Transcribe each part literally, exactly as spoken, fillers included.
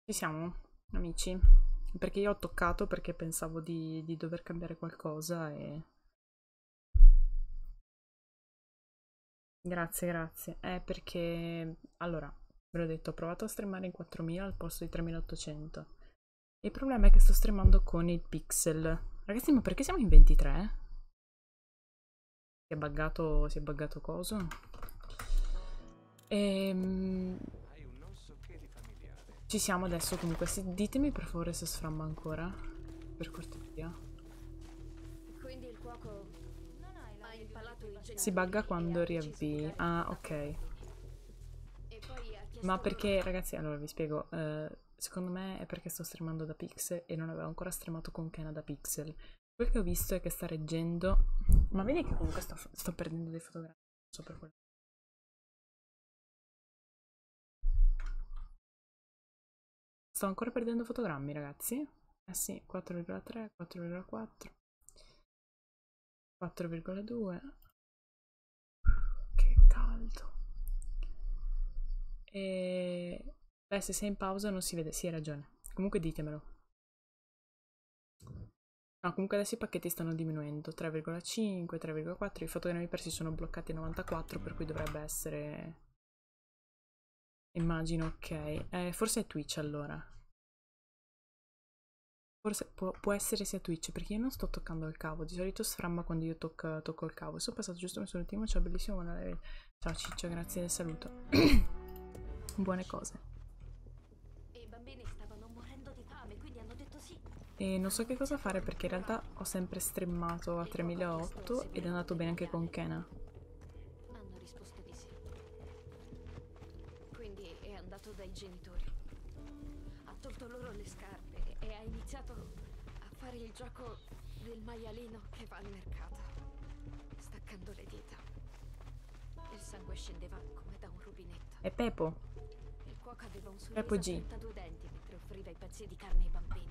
Ci siamo, amici? Perché io ho toccato perché pensavo di, di dover cambiare qualcosa e... Grazie, grazie. È perché... Allora, ve l'ho detto, ho provato a streamare in quattromila al posto di tremilaottocento. Il problema è che sto streamando con il pixel. Ragazzi, ma perché siamo in ventitré? Si è buggato... si è buggato coso? Ehm... Ci siamo adesso comunque. Sì, ditemi per favore se sframma ancora. Per cortesia. Quindi il cuoco ha impalato i genitori. Si bugga quando riavvii. Ah, ok. E poi ha chiesto Ma loro- perché, ragazzi, allora vi spiego. eh, secondo me è perché sto streamando da Pixel e non avevo ancora streamato con Kena da Pixel. Quel che ho visto è che sta reggendo. Ma vedi che comunque sto, sto perdendo dei fotogrammi. Non so per quello. Sto ancora perdendo fotogrammi, ragazzi. Eh sì, quattro virgola tre, quattro virgola quattro, quattro virgola due. Che caldo. E... Beh, se sei in pausa non si vede. Sì, hai ragione. Comunque ditemelo. No, comunque adesso i pacchetti stanno diminuendo. tre virgola cinque, tre virgola quattro. I fotogrammi persi sono bloccati a novantaquattro, per cui dovrebbe essere... Immagino, ok. Eh, forse è Twitch allora. Forse può, può essere sia Twitch, perché io non sto toccando il cavo. Di solito sframma quando io tocco, tocco il cavo. Sono passato giusto messo l'ultimo. Ciao, bellissimo. Buona... Ciao Ciccio, grazie del saluto. Buone cose. E i bambini stavano morendo di fame, quindi hanno detto sì. E non so che cosa fare perché in realtà ho sempre streamato a tremilaotto ed è andato bene anche con Kena. Hanno risposto di sì. Quindi è andato dai genitori. Ha tolto loro le scarpe e ha iniziato a fare il gioco del maialino che va al mercato, staccando le dita. Il sangue scendeva come da un rubinetto. E Pepo? Il cuoco aveva un Peppo sorriso a G. trentadue denti mentre offriva i pezzi di carne ai bambini.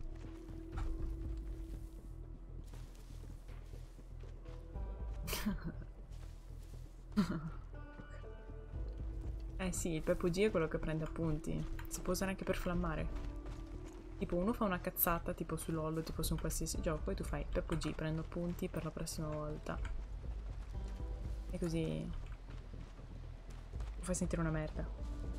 Eh sì, il Peppo G è quello che prende appunti. Si può usare anche per flammare. Tipo uno fa una cazzata tipo su LOL, tipo su un qualsiasi gioco e tu fai Peppo G, prendo appunti per la prossima volta. E così lo fai sentire una merda.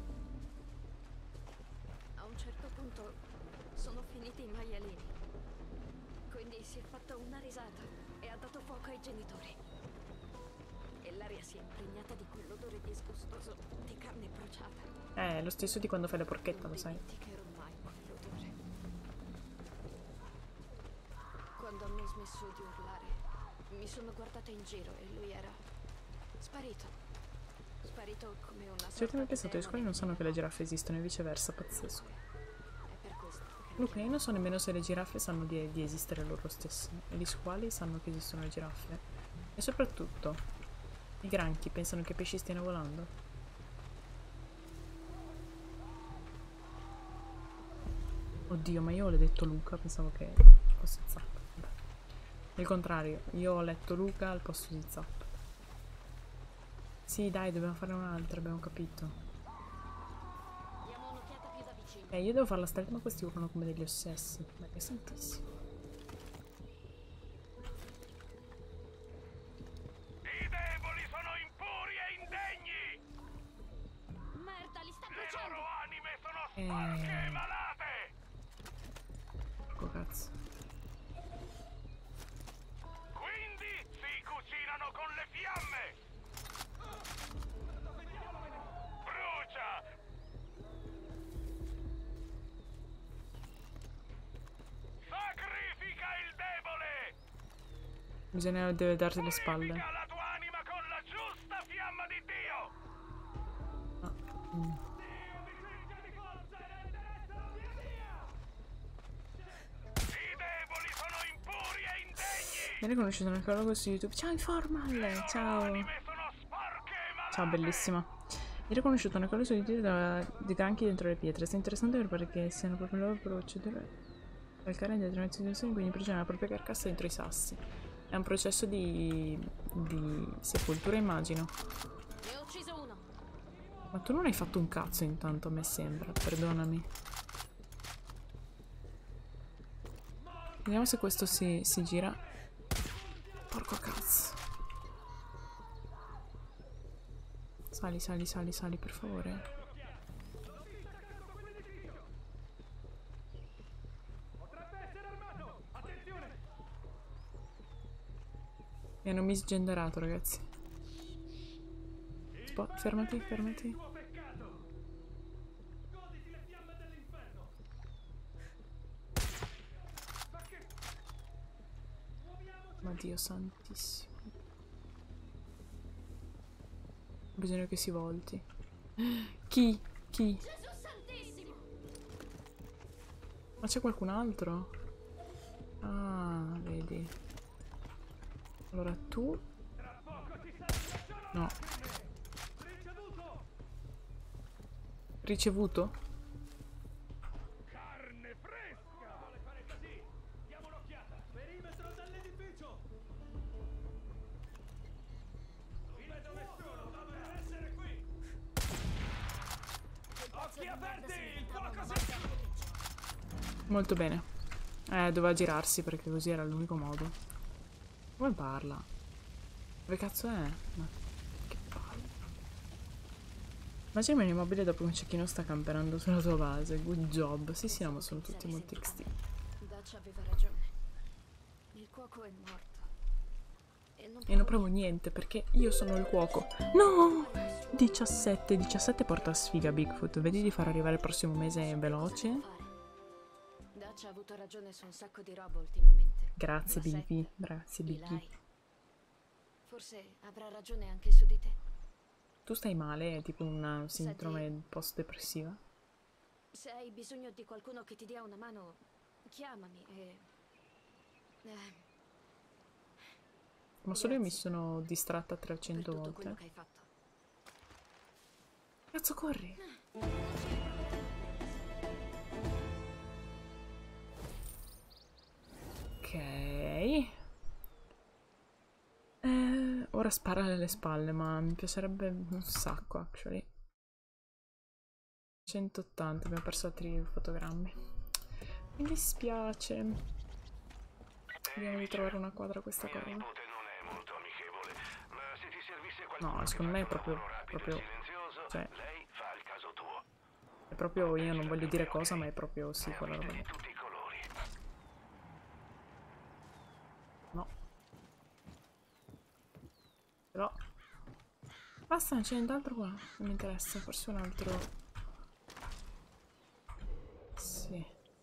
A un certo punto sono finiti i maialini. Quindi si è fatta una risata e ha dato fuoco ai genitori. E l'aria si è impregnata di quell'odore disgustoso di carne bruciata. Eh, è lo stesso di quando fai la porchetta, lo sai. Non dimenticherò mai quell'odore. Quando hanno smesso di urlare, mi sono guardata in giro e lui era sparito. Sparito come una sorta Certamente di pensato, gli squali non sanno che le giraffe esistono e viceversa, pazzesco. È per questo che Luca, io non so nemmeno se le giraffe sanno di, di esistere loro stesse. E gli squali sanno che esistono le giraffe. E soprattutto, i granchi pensano che i pesci stiano volando. Oddio, ma io ho detto Luca, pensavo che fosse Zap. Vabbè. Il contrario, io ho letto Luca al posto di Zap. Sì, dai, dobbiamo fare un'altra, abbiamo capito. diamo un'occhiata più da vicino. Eh, io devo farla stretta, ma questi urlano come degli ossessi. Ma che santissimo. I deboli sono impuri e indegni! Merda, li sta Le bruciando! loro anime sono Eh. sporche e malate! Oh, cazzo. Quindi si cucinano con le fiamme! Brucia! Sacrifica il debole! Bisogna deve darsi le spalle. Purifica la tua anima con la giusta fiamma di Dio! Ah, mm. I deboli sono impuri e indegni! Viene conosciuto un archeologo su YouTube. Ciao Informal! Ciao! Anime sono sporche e malate! Ciao, bellissima. Viene conosciuto un archeologo su YouTube da, di granchi dentro le pietre. Sta interessante perché siano proprio loro per procedere calcare in determinate situazioni, quindi prigioniera la propria carcassa dentro i sassi. È un processo di, di sepoltura, immagino. Ne ho ucciso uno. Ma tu non hai fatto un cazzo intanto, a me sembra, perdonami. Vediamo se questo si, si gira. Porco cazzo. Sali, sali, sali, sali, per favore. Mi hanno misgenderato, ragazzi. Spo fermati, fermati. Ma Dio santissimo. Ho bisogno che si volti. Chi? Chi? Ma c'è qualcun altro? Ah, vedi. Allora tu... No. Ricevuto? Carne fresca! Vuole fare così? Diamo un'occhiata! Perimetro dall'edificio! Non vedo nessuno! Dovrebbe essere qui! Occhi aperti! Il fuoco si... Molto bene. Eh, doveva girarsi perché così era l'unico modo. Come parla? Dove cazzo è? Ma che palle. Immagina un immobile dopo un cecchino sta camperando sulla tua base. Good job. Sì, sì, no, ma sono tutti molto X T. Dutch aveva ragione. Il cuoco è morto. E non, E non provo niente perché io sono il cuoco. No! diciassette. diciassette porta sfiga Bigfoot. Vedi di far arrivare il prossimo mese veloce? Dutch ha avuto ragione su un sacco di roba ultimamente. Grazie Ma Biggie. sette, Grazie Biggie. Eli. Forse avrà ragione anche su di te. Tu stai male? È tipo una sindrome post-depressiva? Se hai bisogno di qualcuno che ti dia una mano, chiamami e... Eh, Ma solo io mi Grazie. sono distratta per trecento tutto quello volte. che hai fatto. Cazzo, corri! Ok. Eh, ora spara alle spalle, ma mi piacerebbe un sacco, actually. centottanta, abbiamo perso altri fotogrammi. Mi dispiace. Vediamo di trovare una quadra a questa cosa. Non è molto amichevole, ma se ti servisse qualcuno No, che secondo me è faccia un proprio, lavoro rapido e proprio, silenzioso, cioè, lei fa il caso tuo. è proprio, io non voglio dire cosa, ma è proprio sì, quella roba lì. Di tutti i colori. No. Però... Basta, non c'è nient'altro qua. Non mi interessa, forse un altro... Sì.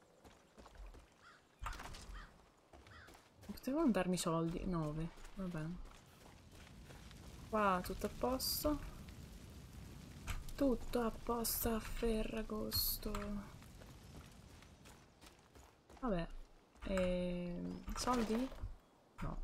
Potevano darmi soldi? nove. Va bene. Qua tutto a posto. Tutto a posto a Ferragosto. Vabbè. E... soldi? No.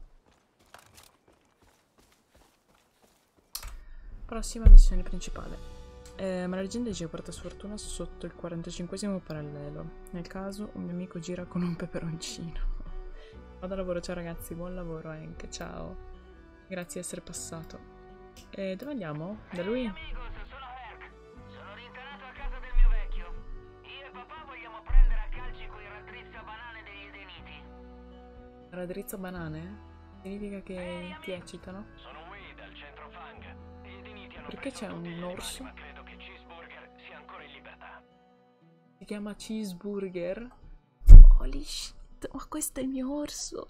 Prossima missione principale. Eh, ma la leggenda dice che porta sfortuna sotto il quarantacinquesimo parallelo. Nel caso un mio amico gira con un peperoncino. Vado a lavoro, ciao ragazzi, buon lavoro anche, ciao. Grazie di essere passato. E dove andiamo? Da lui? Amigos, sono Herc. Sono rientrato a casa del mio vecchio. Io e papà vogliamo prendere a calci quei raddrizza banane degli Edeniti. Raddrizzo banane? Significa che ti eccitano? Sono Wade al centro Fang. Gli Edeniti hanno Perché preso c'è tutti un gli orso? animali, ma credo che Cheeseburger sia ancora in libertà. Si chiama Cheeseburger. Holy shit, ma questo è il mio orso.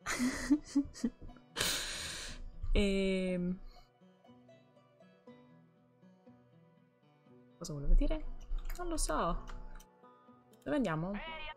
E... cosa volevo dire? Non lo so. Dove andiamo?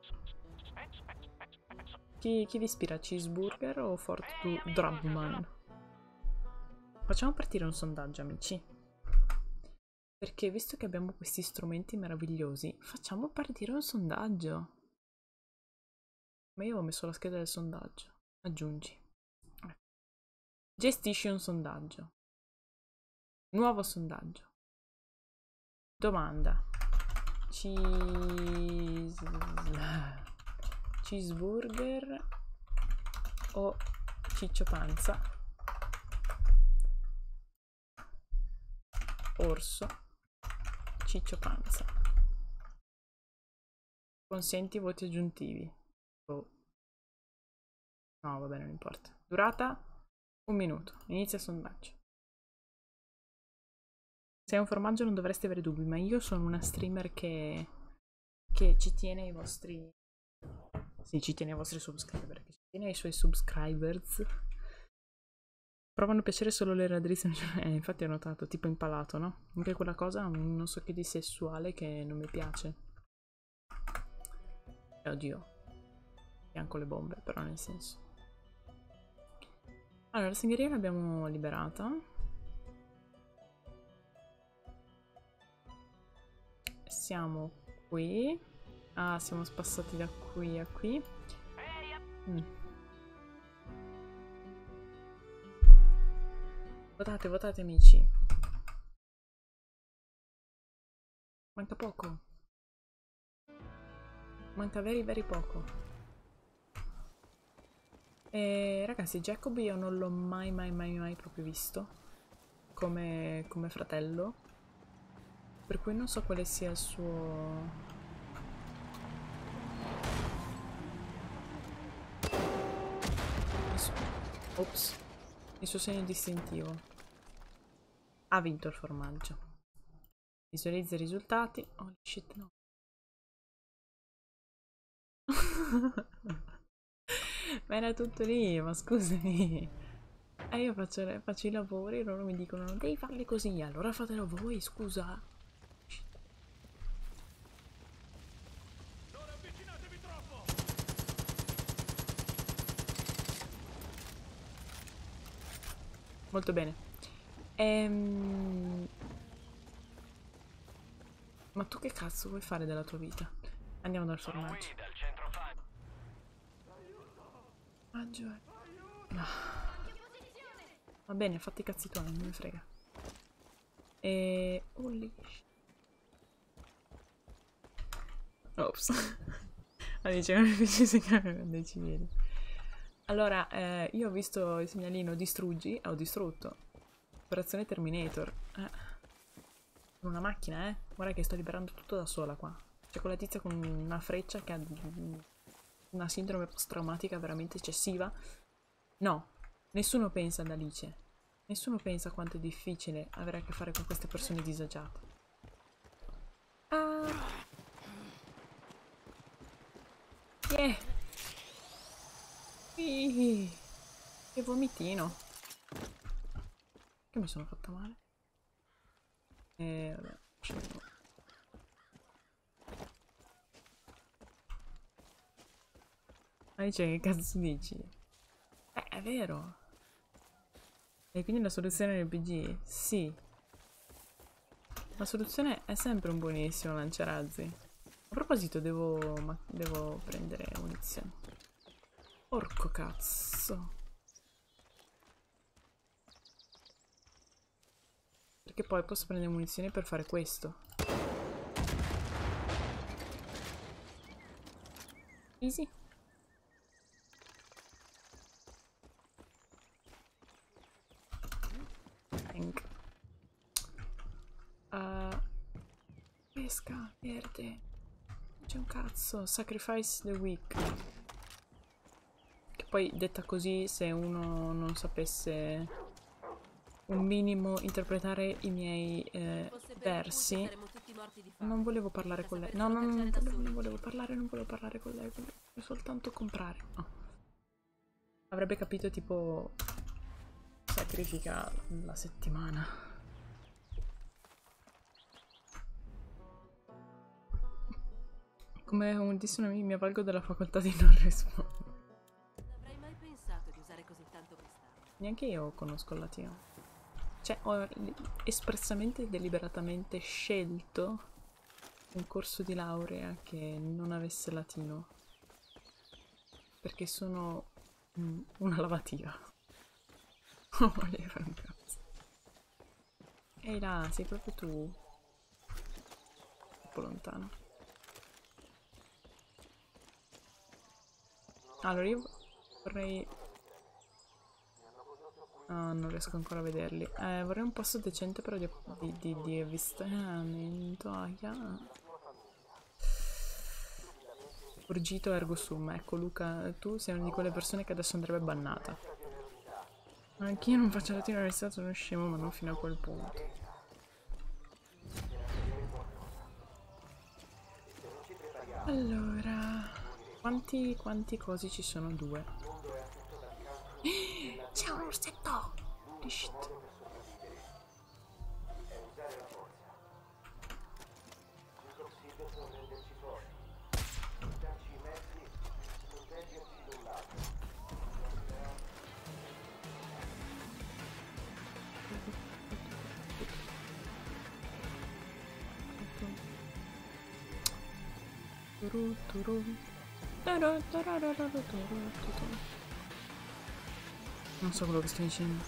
Chi, chi vi ispira? Cheeseburger o Fort Dragman? Facciamo partire un sondaggio, amici. Perché visto che abbiamo questi strumenti meravigliosi, facciamo partire un sondaggio. Ma io avevo messo la scheda del sondaggio. Aggiungi. Gestisci un sondaggio. Nuovo sondaggio. Domanda. Cheese... Cheeseburger o ciccio panza? Orso. Ciccio panza. Consenti voti aggiuntivi. Oh. No, va bene, non importa. Durata un minuto. Inizia sondaggio. Se è un formaggio non dovresti avere dubbi, ma io sono una streamer che, che ci tiene ai vostri... Sì, ci tiene ai vostri subscriber, che ci tiene ai suoi subscribers. Provano a piacere solo le radrizze. Eh, infatti ho notato, tipo impalato, no? Anche quella cosa, non so che di sessuale che non mi piace. E oddio. Bianco le bombe, però nel senso. Allora, la segheria l'abbiamo liberata. Siamo qui. Ah, siamo passati da qui a qui. Mm. Votate, votate amici. Manca poco. Manca veri veri poco. E ragazzi, Jacob io non l'ho mai mai mai mai proprio visto come, come fratello. Per cui non so quale sia il suo... Il suo... Ops. Il suo segno distintivo. Ha vinto il formaggio. Visualizza i risultati. Oh shit, no. Ma era tutto lì, ma scusami. E io faccio, faccio i lavori e loro mi dicono non devi farli così, allora fatelo voi, scusa. Non avvicinatevi troppo! Molto bene. Ehm... Ma tu che cazzo vuoi fare della tua vita? Andiamo dal Sono formaggio. qui, dal centro fan. Formaggio è... No. Va bene, fatti i cazzi tuoi, non me ne frega. E... Holy shit. Ops. Ma dice non è difficile che dei civili. Allora, eh, io ho visto il segnalino distruggi e ho distrutto. Operazione Terminator. Eh. Con una macchina, eh. Guarda che sto liberando tutto da sola qua. C'è quella tizia con una freccia che ha una sindrome post-traumatica veramente eccessiva. No, nessuno pensa ad Alice. Nessuno pensa quanto è difficile avere a che fare con queste persone disagiate. Ah. Yeah. Ih. Che vomitino. Che mi sono fatta male. E vabbè. Ma dice che cazzo dici? Eh, è vero. E quindi la soluzione del P G? Sì. La soluzione è sempre un buonissimo lanciarazzi. A proposito, devo, ma, devo prendere munizioni. Porco cazzo. Perché poi posso prendere munizioni per fare questo. Easy. Tank. Uh, pesca, verde. C'è un cazzo. Sacrifice the weak. Che poi detta così, se uno non sapesse un minimo interpretare i miei eh, versi, non volevo parlare con lei. No, no, no, non volevo, non volevo parlare, non volevo parlare con lei, volevo soltanto comprare. No. Avrebbe capito tipo sacrifica la settimana. Come un disse una amica, mi avvalgo della facoltà di non rispondere. Non avrei mai pensato di usare così tanto quest'arma. Neanche io conosco il latino. Cioè, ho espressamente e deliberatamente scelto un corso di laurea che non avesse latino. Perché sono mm, una lavativa. Non voglio fare un cazzo. Ehi là, sei proprio tu. Troppo lontano. Allora io vorrei... Ah, non riesco ancora a vederli. Eh, vorrei un posto decente però di, di, di, di avvistamento. Ah, yeah. Orgito ergo sum. Ecco Luca, tu sei una di quelle persone che adesso andrebbe bannata. Anch'io non faccio latino all'università, sono scemo, ma non fino a quel punto. Allora, quanti, quanti cosi ci sono? Due. C'è un orsetto! Shit. Non so quello che sto dicendo.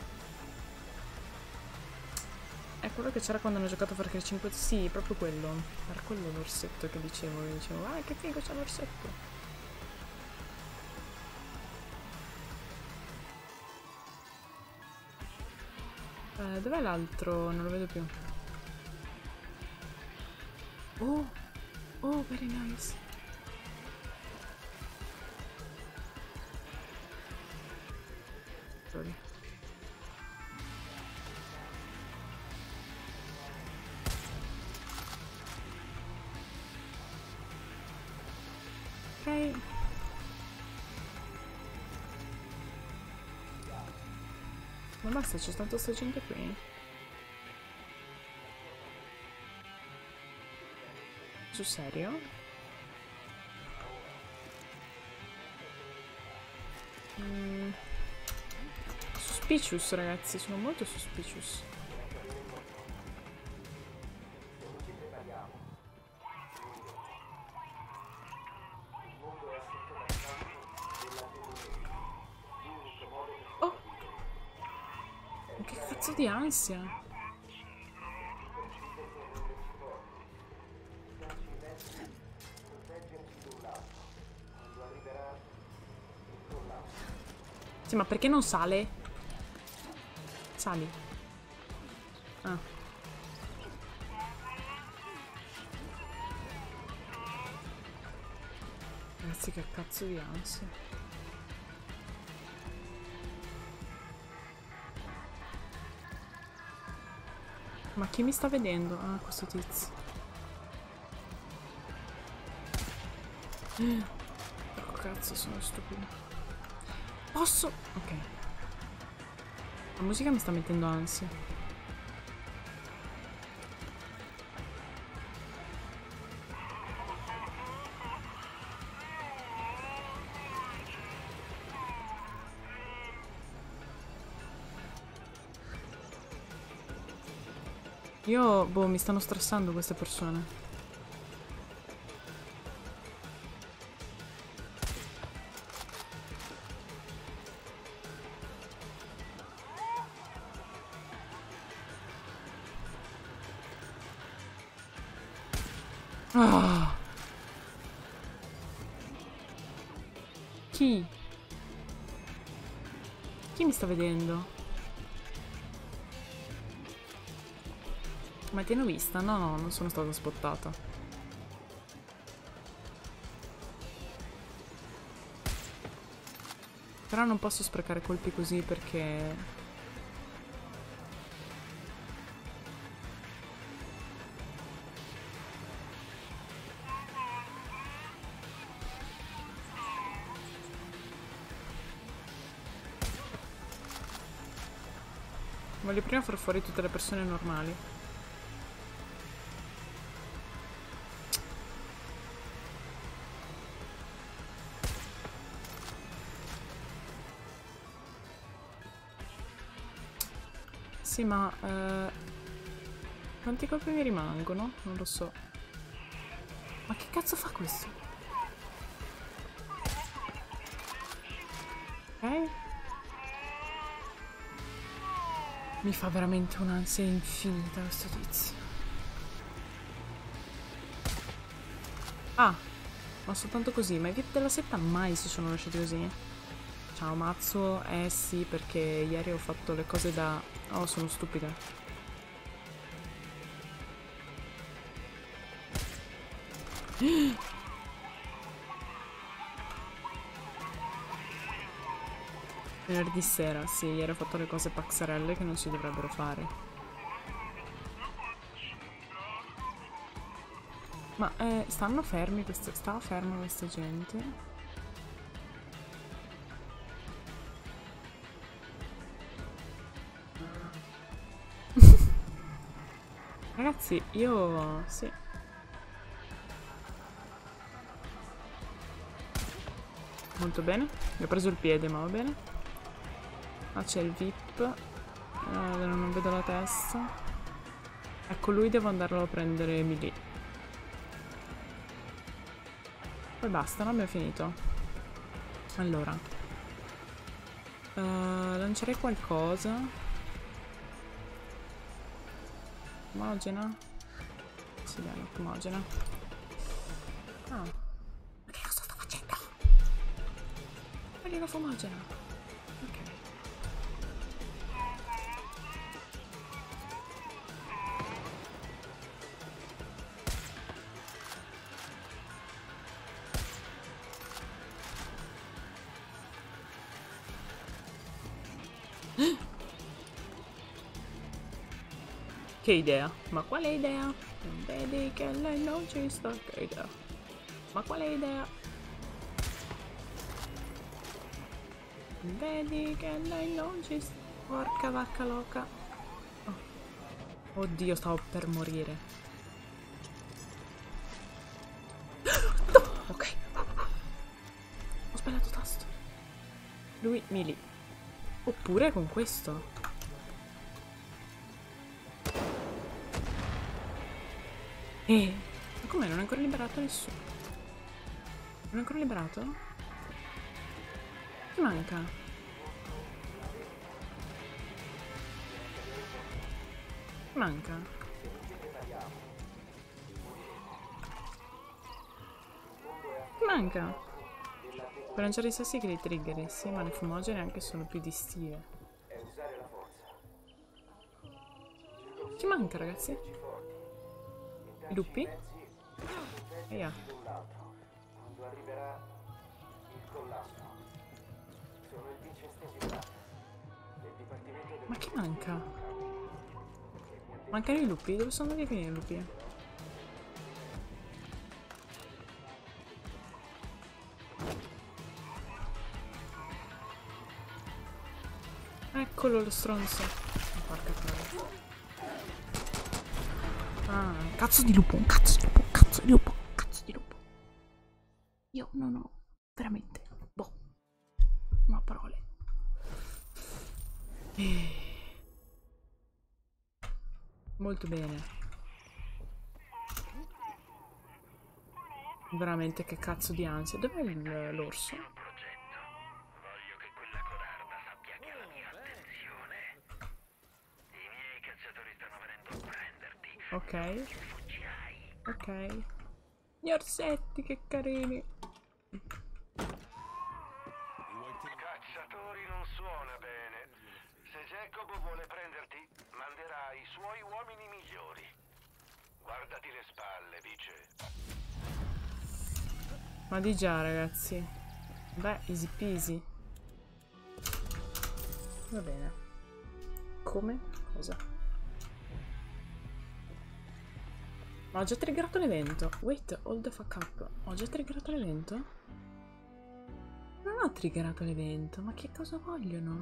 È quello che c'era quando hanno giocato a Far Cry cinque. Sì, proprio quello. Era quello l'orsetto che dicevo. Io dicevo, ah che figo c'è l'orsetto. Eh, dov'è l'altro? Non lo vedo più. Oh, oh, very nice. Sorry. Ok. Ma basta, c'è tanta sta gente qui. Sul serio? Mm. Suspicious, ragazzi, sono molto suspicious. Oh! Che cazzo di ansia! Sì, ma perché non sale? Sali. Ah. Ragazzi, che cazzo di ansia. Ma chi mi sta vedendo? Ah, questo tizio. Oh, cazzo, sono stupido. Posso? Ok. La musica mi sta mettendo ansia. Io, boh, mi stanno stressando queste persone. Ah. Chi? Chi mi sta vedendo? Ma ti hanno vista? No, no, non sono stata spottata. Però non posso sprecare colpi così perché... Voglio prima far fuori tutte le persone normali. Sì, ma... Eh, quanti colpi mi rimangono? Non lo so. Ma che cazzo fa questo? Ok. Mi fa veramente un'ansia infinita questo tizio. Ah, ma soltanto così. Ma i V I P della setta mai si sono lasciati così? Ciao Mazzo, eh sì, perché ieri ho fatto le cose da... Oh, sono stupida. Venerdì sera, sì, ieri ho fatto le cose paxarelle che non si dovrebbero fare. Ma eh, stanno fermi queste... stava ferma questa gente? Ragazzi, io... sì. Molto bene. Mi ho preso il piede, ma va bene. Ah, c'è il V I P. Eh, non vedo la testa. Ecco, lui devo andarlo a prendere Emily. Poi basta, no? Abbiamo finito. Allora. Uh, lancerei qualcosa. Fumogena? Sì, dai, la fumogena. Ah. Ma che cosa sto facendo? Voglio la fumogena. Ok. Che idea? Ma quale idea? Vedi che lei non ci sta. Che idea? Ma quale idea? Vedi che lei non ci sta. Porca vacca loca. Oh. Oddio, stavo per morire. No! Ok. Ho sbagliato tasto. Lui, Mili. Oppure con questo. Eh, ma com'è? Non è ancora liberato nessuno? Non è ancora liberato? Chi manca? Chi manca? Chi manca? Per lanciare i sassi che li trigger, sì, ma le fumogene anche sono più di stile. Chi manca, ragazzi? I lupi? Via. Ma chi manca? Mancano i lupi? Dove sono andati a finire i lupi? Eccolo lo stronzo. Porca troia. Ah, cazzo di lupo, un cazzo di lupo, un cazzo di lupo, un cazzo di lupo. Io non ho veramente, boh, non ho parole. Molto bene. Veramente che cazzo di ansia. Dov'è l'orso? Voglio che quella codarda sappia che ha la mia attenzione. I miei cacciatori stanno venendo a prenderti. Ok. Ok. Gli orsetti, che carini. Cacciatori non suona bene. Se Jacob vuole prenderti, manderà i suoi uomini migliori. Guardati le spalle, dice. Ma di già, ragazzi. Beh, easy peasy. Va bene. Come? Cosa? Ma ho già triggerato l'evento. Wait, hold the fuck up. Ho già triggerato l'evento? Non ho triggerato l'evento. Ma che cosa vogliono?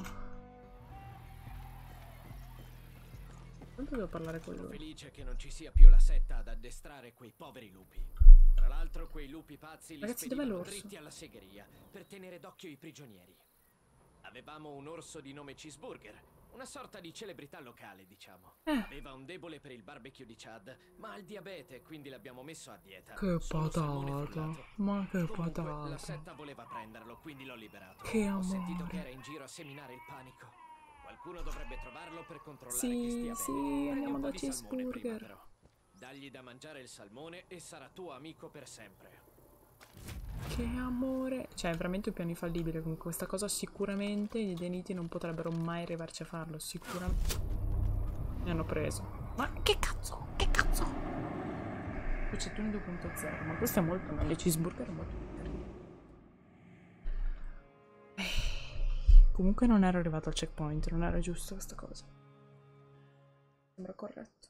Quanto devo parlare con Sono lui? felice che non ci sia più la setta ad addestrare quei poveri lupi. Tra l'altro quei lupi pazzi li Ragazzi, dov'è spedivano l'orso? dritti alla segheria per tenere d'occhio i prigionieri. Avevamo un orso di nome Cheeseburger, una sorta di celebrità locale, diciamo. Eh. Aveva un debole per il barbecue di Chad, ma ha il diabete, quindi l'abbiamo messo a dieta. Che Solo salmone patata. frullato. Ma che Comunque, la patata. setta voleva prenderlo, quindi l'ho liberato. Che Ho sentito amore. che era in giro a seminare il panico. Qualcuno dovrebbe trovarlo per controllare Sì, che stia sì, bene. Prendi andiamo un po' da di salmone prima, Cheeseburger. però. Dagli da mangiare il salmone e sarà tuo amico per sempre. Che amore. Cioè, è veramente un piano infallibile. Con questa cosa sicuramente gli Edeniti non potrebbero mai arrivarci a farlo. Sicuramente. Mi hanno preso. Ma che cazzo? Che cazzo? Cuccettone due punto zero. Ma questo è molto meglio. Cheeseburger è molto più carino. Comunque non ero arrivato al checkpoint, non era giusto questa cosa. Sembra corretto.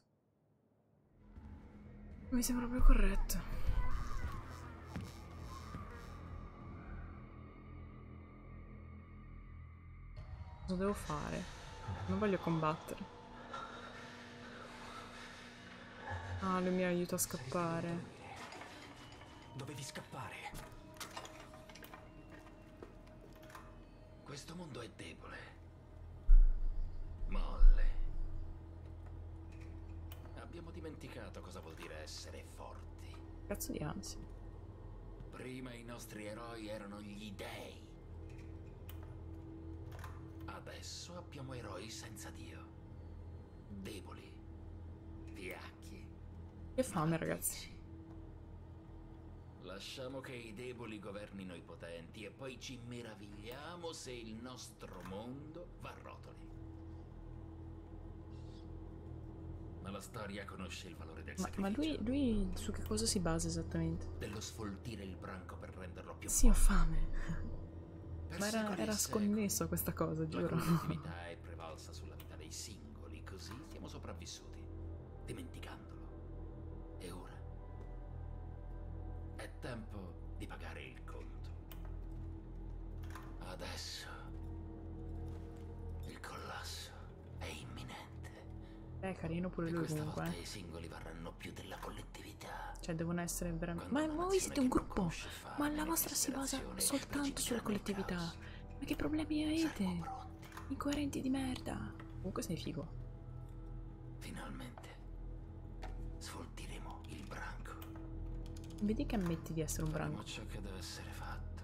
Mi sembra proprio corretto. Cosa devo fare? Non voglio combattere. Ah, lui mi aiuta a scappare. Dovevi scappare. Questo mondo è debole. Molle. Abbiamo dimenticato cosa vuol dire essere forti. Cazzo di ansia. Prima i nostri eroi erano gli dei. Adesso abbiamo eroi senza Dio. Deboli. Viacchi. Che fame, ragazzi. Lasciamo che i deboli governino i potenti e poi ci meravigliamo se il nostro mondo va a rotoli. Ma la storia conosce il valore del Ma, sacrificio. ma lui, lui su che cosa si basa esattamente? Dello sfoltire il branco per renderlo più Sì, ho forte. fame. Per Ma era, secoli e era secoli, sconnesso a questa cosa, la giuro. collettività è prevalsa sulla vita dei singoli, così siamo sopravvissuti, dimenticandolo. E ora è tempo di pagare il conto. Adesso il collasso è imminente. È carino pure E lui questa comunque. volta eh. i singoli varranno più della collettività. Cioè, devono essere veramente... Quando Ma una voi siete un nazione che non gruppo! conosce fame, Ma la né vostra si basa disperazione, soltanto sulla precipiterà nel collettività. caos. Ma che problemi avete? Saremo pronti. Incoerenti di merda. Comunque sei figo. Finalmente sfoltiremo il branco. Vedi che ammetti di essere un Faremo branco. ciò che deve essere fatto.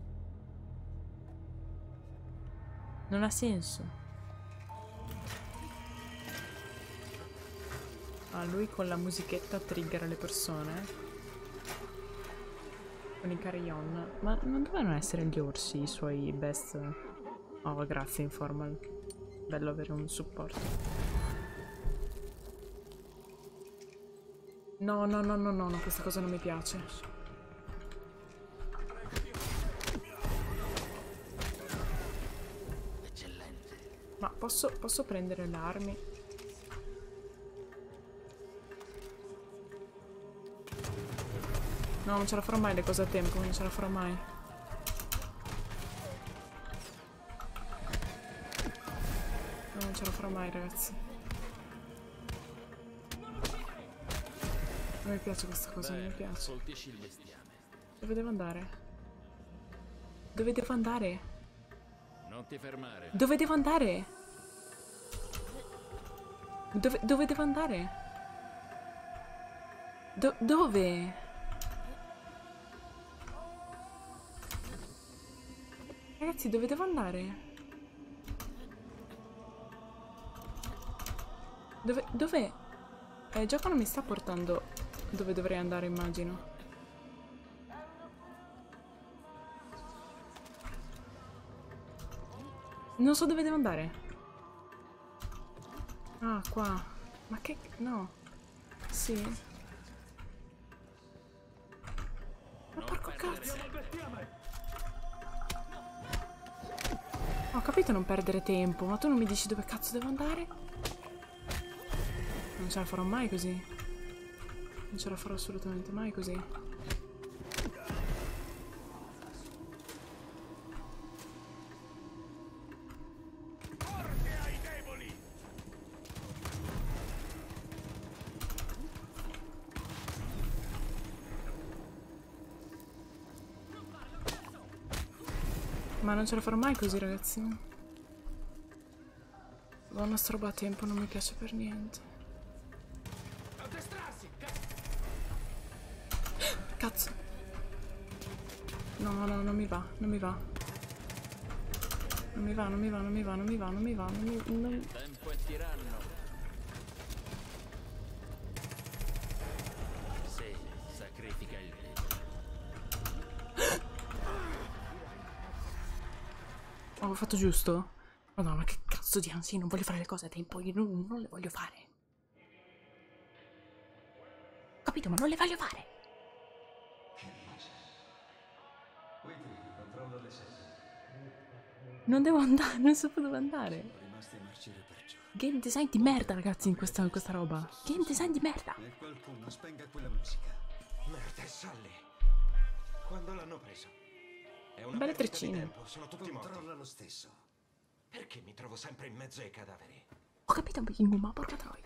Non ha senso. Ah, lui con la musichetta triggera le persone. Con i carillon. Ma non dovevano essere gli orsi i suoi best... Oh, grazie, Informal. Bello avere un supporto. No, no, no, no, no, no, questa cosa non mi piace. Eccellente. Ma posso, posso prendere le armi? No, non ce la farò mai le cose a tempo, non ce la farò mai. No, non ce la farò mai, ragazzi. Non mi piace questa cosa, non mi piace. Sfoltisci il bestiame. Dove devo andare? Dove devo andare? Non ti fermare. Dove devo andare? Dove, dove devo andare? Do- dove? Ragazzi, dove devo andare? Dove? Dove? Eh, il gioco non mi sta portando dove dovrei andare, immagino. Non so dove devo andare. Ah, qua. Ma che... no. Sì. Ma porco cazzo. Ho capito non perdere tempo, ma tu non mi dici dove cazzo devo andare? Non ce la farò mai così. Non ce la farò assolutamente mai così. Ma non ce la farò mai così, ragazzi. Buona sta roba a tempo, non mi piace per niente. Cazzo. No, no, non mi va, non mi va. Non mi va, non mi va, non mi va, non mi va, non mi va, non mi... Non... Tempo è tiranno. Sì, sacrifica il re. Ho fatto giusto? Madonna, ma che cazzo di ansia, non voglio fare le cose a tempo, io non, non le voglio fare. Ho capito, ma non le voglio fare. Qui controllo le sette. Non devo andare, non so dove andare. Sono rimasti a marcire per giorni. Game design di merda, ragazzi, in questa, in questa roba. Game design di merda. E qualcuno spenga quella musica. Merda, è Sully. Quando l'hanno preso? È una Belle perdita di treccine. tempo, sono tutti morti. Controlla lo stesso. Perché mi trovo sempre in mezzo ai cadaveri? Ho capito, Bingo, ma porca troia.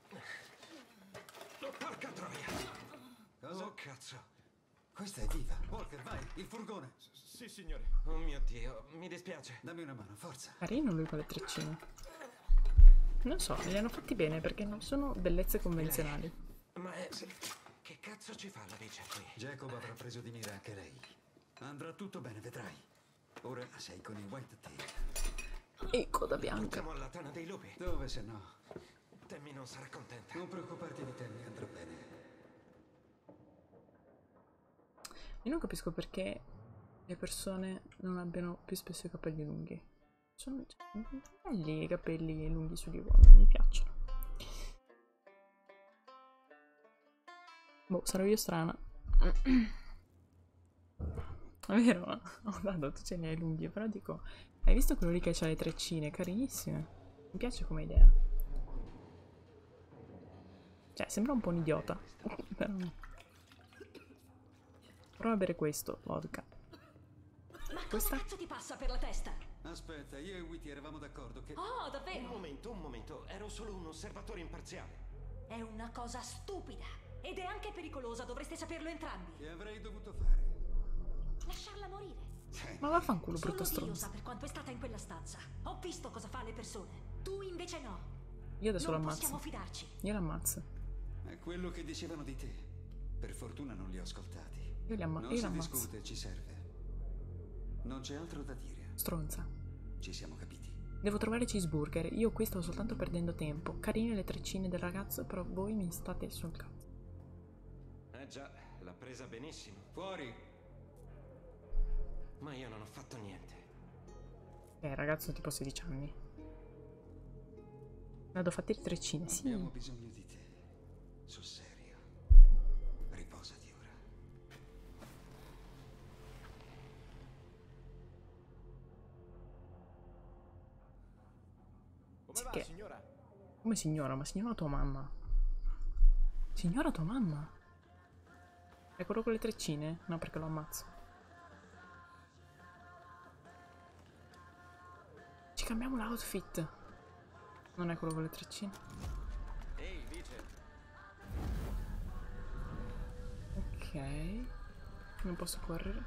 Oh, porca troia! Cosa? Oh, cazzo. Questa è viva. Walker, vai, il furgone. Sì, signore. Oh mio Dio, mi dispiace. Dammi una mano, forza. Carino lui con le treccine. Non so, li hanno fatti bene perché non sono bellezze convenzionali. Ma è... che cazzo ci fa la bici qui? Jacob avrà preso di mira anche lei. Andrà tutto bene, vedrai. Ora sei con i White Tail. E coda bianca. Siamo alla tana dei lupi. Dove se no? Tammy non sarà contenta. Non preoccuparti di te, mi andrà bene. Io non capisco perché le persone non abbiano più spesso i capelli lunghi. Sono belli i capelli lunghi sugli uomini, mi piacciono. Boh, sarò io strana. È vero, ho dato, tu ce ne hai lunghi, però dico, hai visto quello lì che ha le treccine? Carinissime. Mi piace come idea. Cioè, sembra un po' un idiota. Però... prova a bere questo, vodka. Ma Questa? cosa cazzo ti passa per la testa? Aspetta, io e Witty eravamo d'accordo che... Oh, Un davvero? momento, un momento. Ero solo un osservatore imparziale. È una cosa stupida. Ed è anche pericolosa, dovreste saperlo entrambi. Che avrei dovuto fare? Lasciarla morire. Ma vaffanculo, Solo brutto Dio stronzo. sa per quanto è stata in quella stanza. Ho visto cosa fa alle persone. Tu invece no. Io adesso Non l'ammazzo. possiamo fidarci. Io l'ammazzo. È quello che dicevano di te. Per fortuna non li ho ascoltati. Io li amma- Non io si l'ammazzo. discute, ci serve. Non c'è altro da dire. Stronza. Ci siamo capiti. Devo trovare cheeseburger. Io qui sto soltanto perdendo tempo. Carine le treccine del ragazzo, però voi mi state sul cazzo. Eh già, l'ha presa benissimo. Fuori! Ma io non ho fatto niente. Eh, ragazzo tipo sedici anni. Vado fatti le treccine, sì. Abbiamo bisogno di te. Sul serio. Riposati ora. Come va, Che- signora? Come signora? Ma signora tua mamma? Signora tua mamma? È quello con le treccine? No, perché lo ammazzo. Ci cambiamo l'outfit. Non è quello con le treccine. Ehi, vice. Ok. Non posso correre.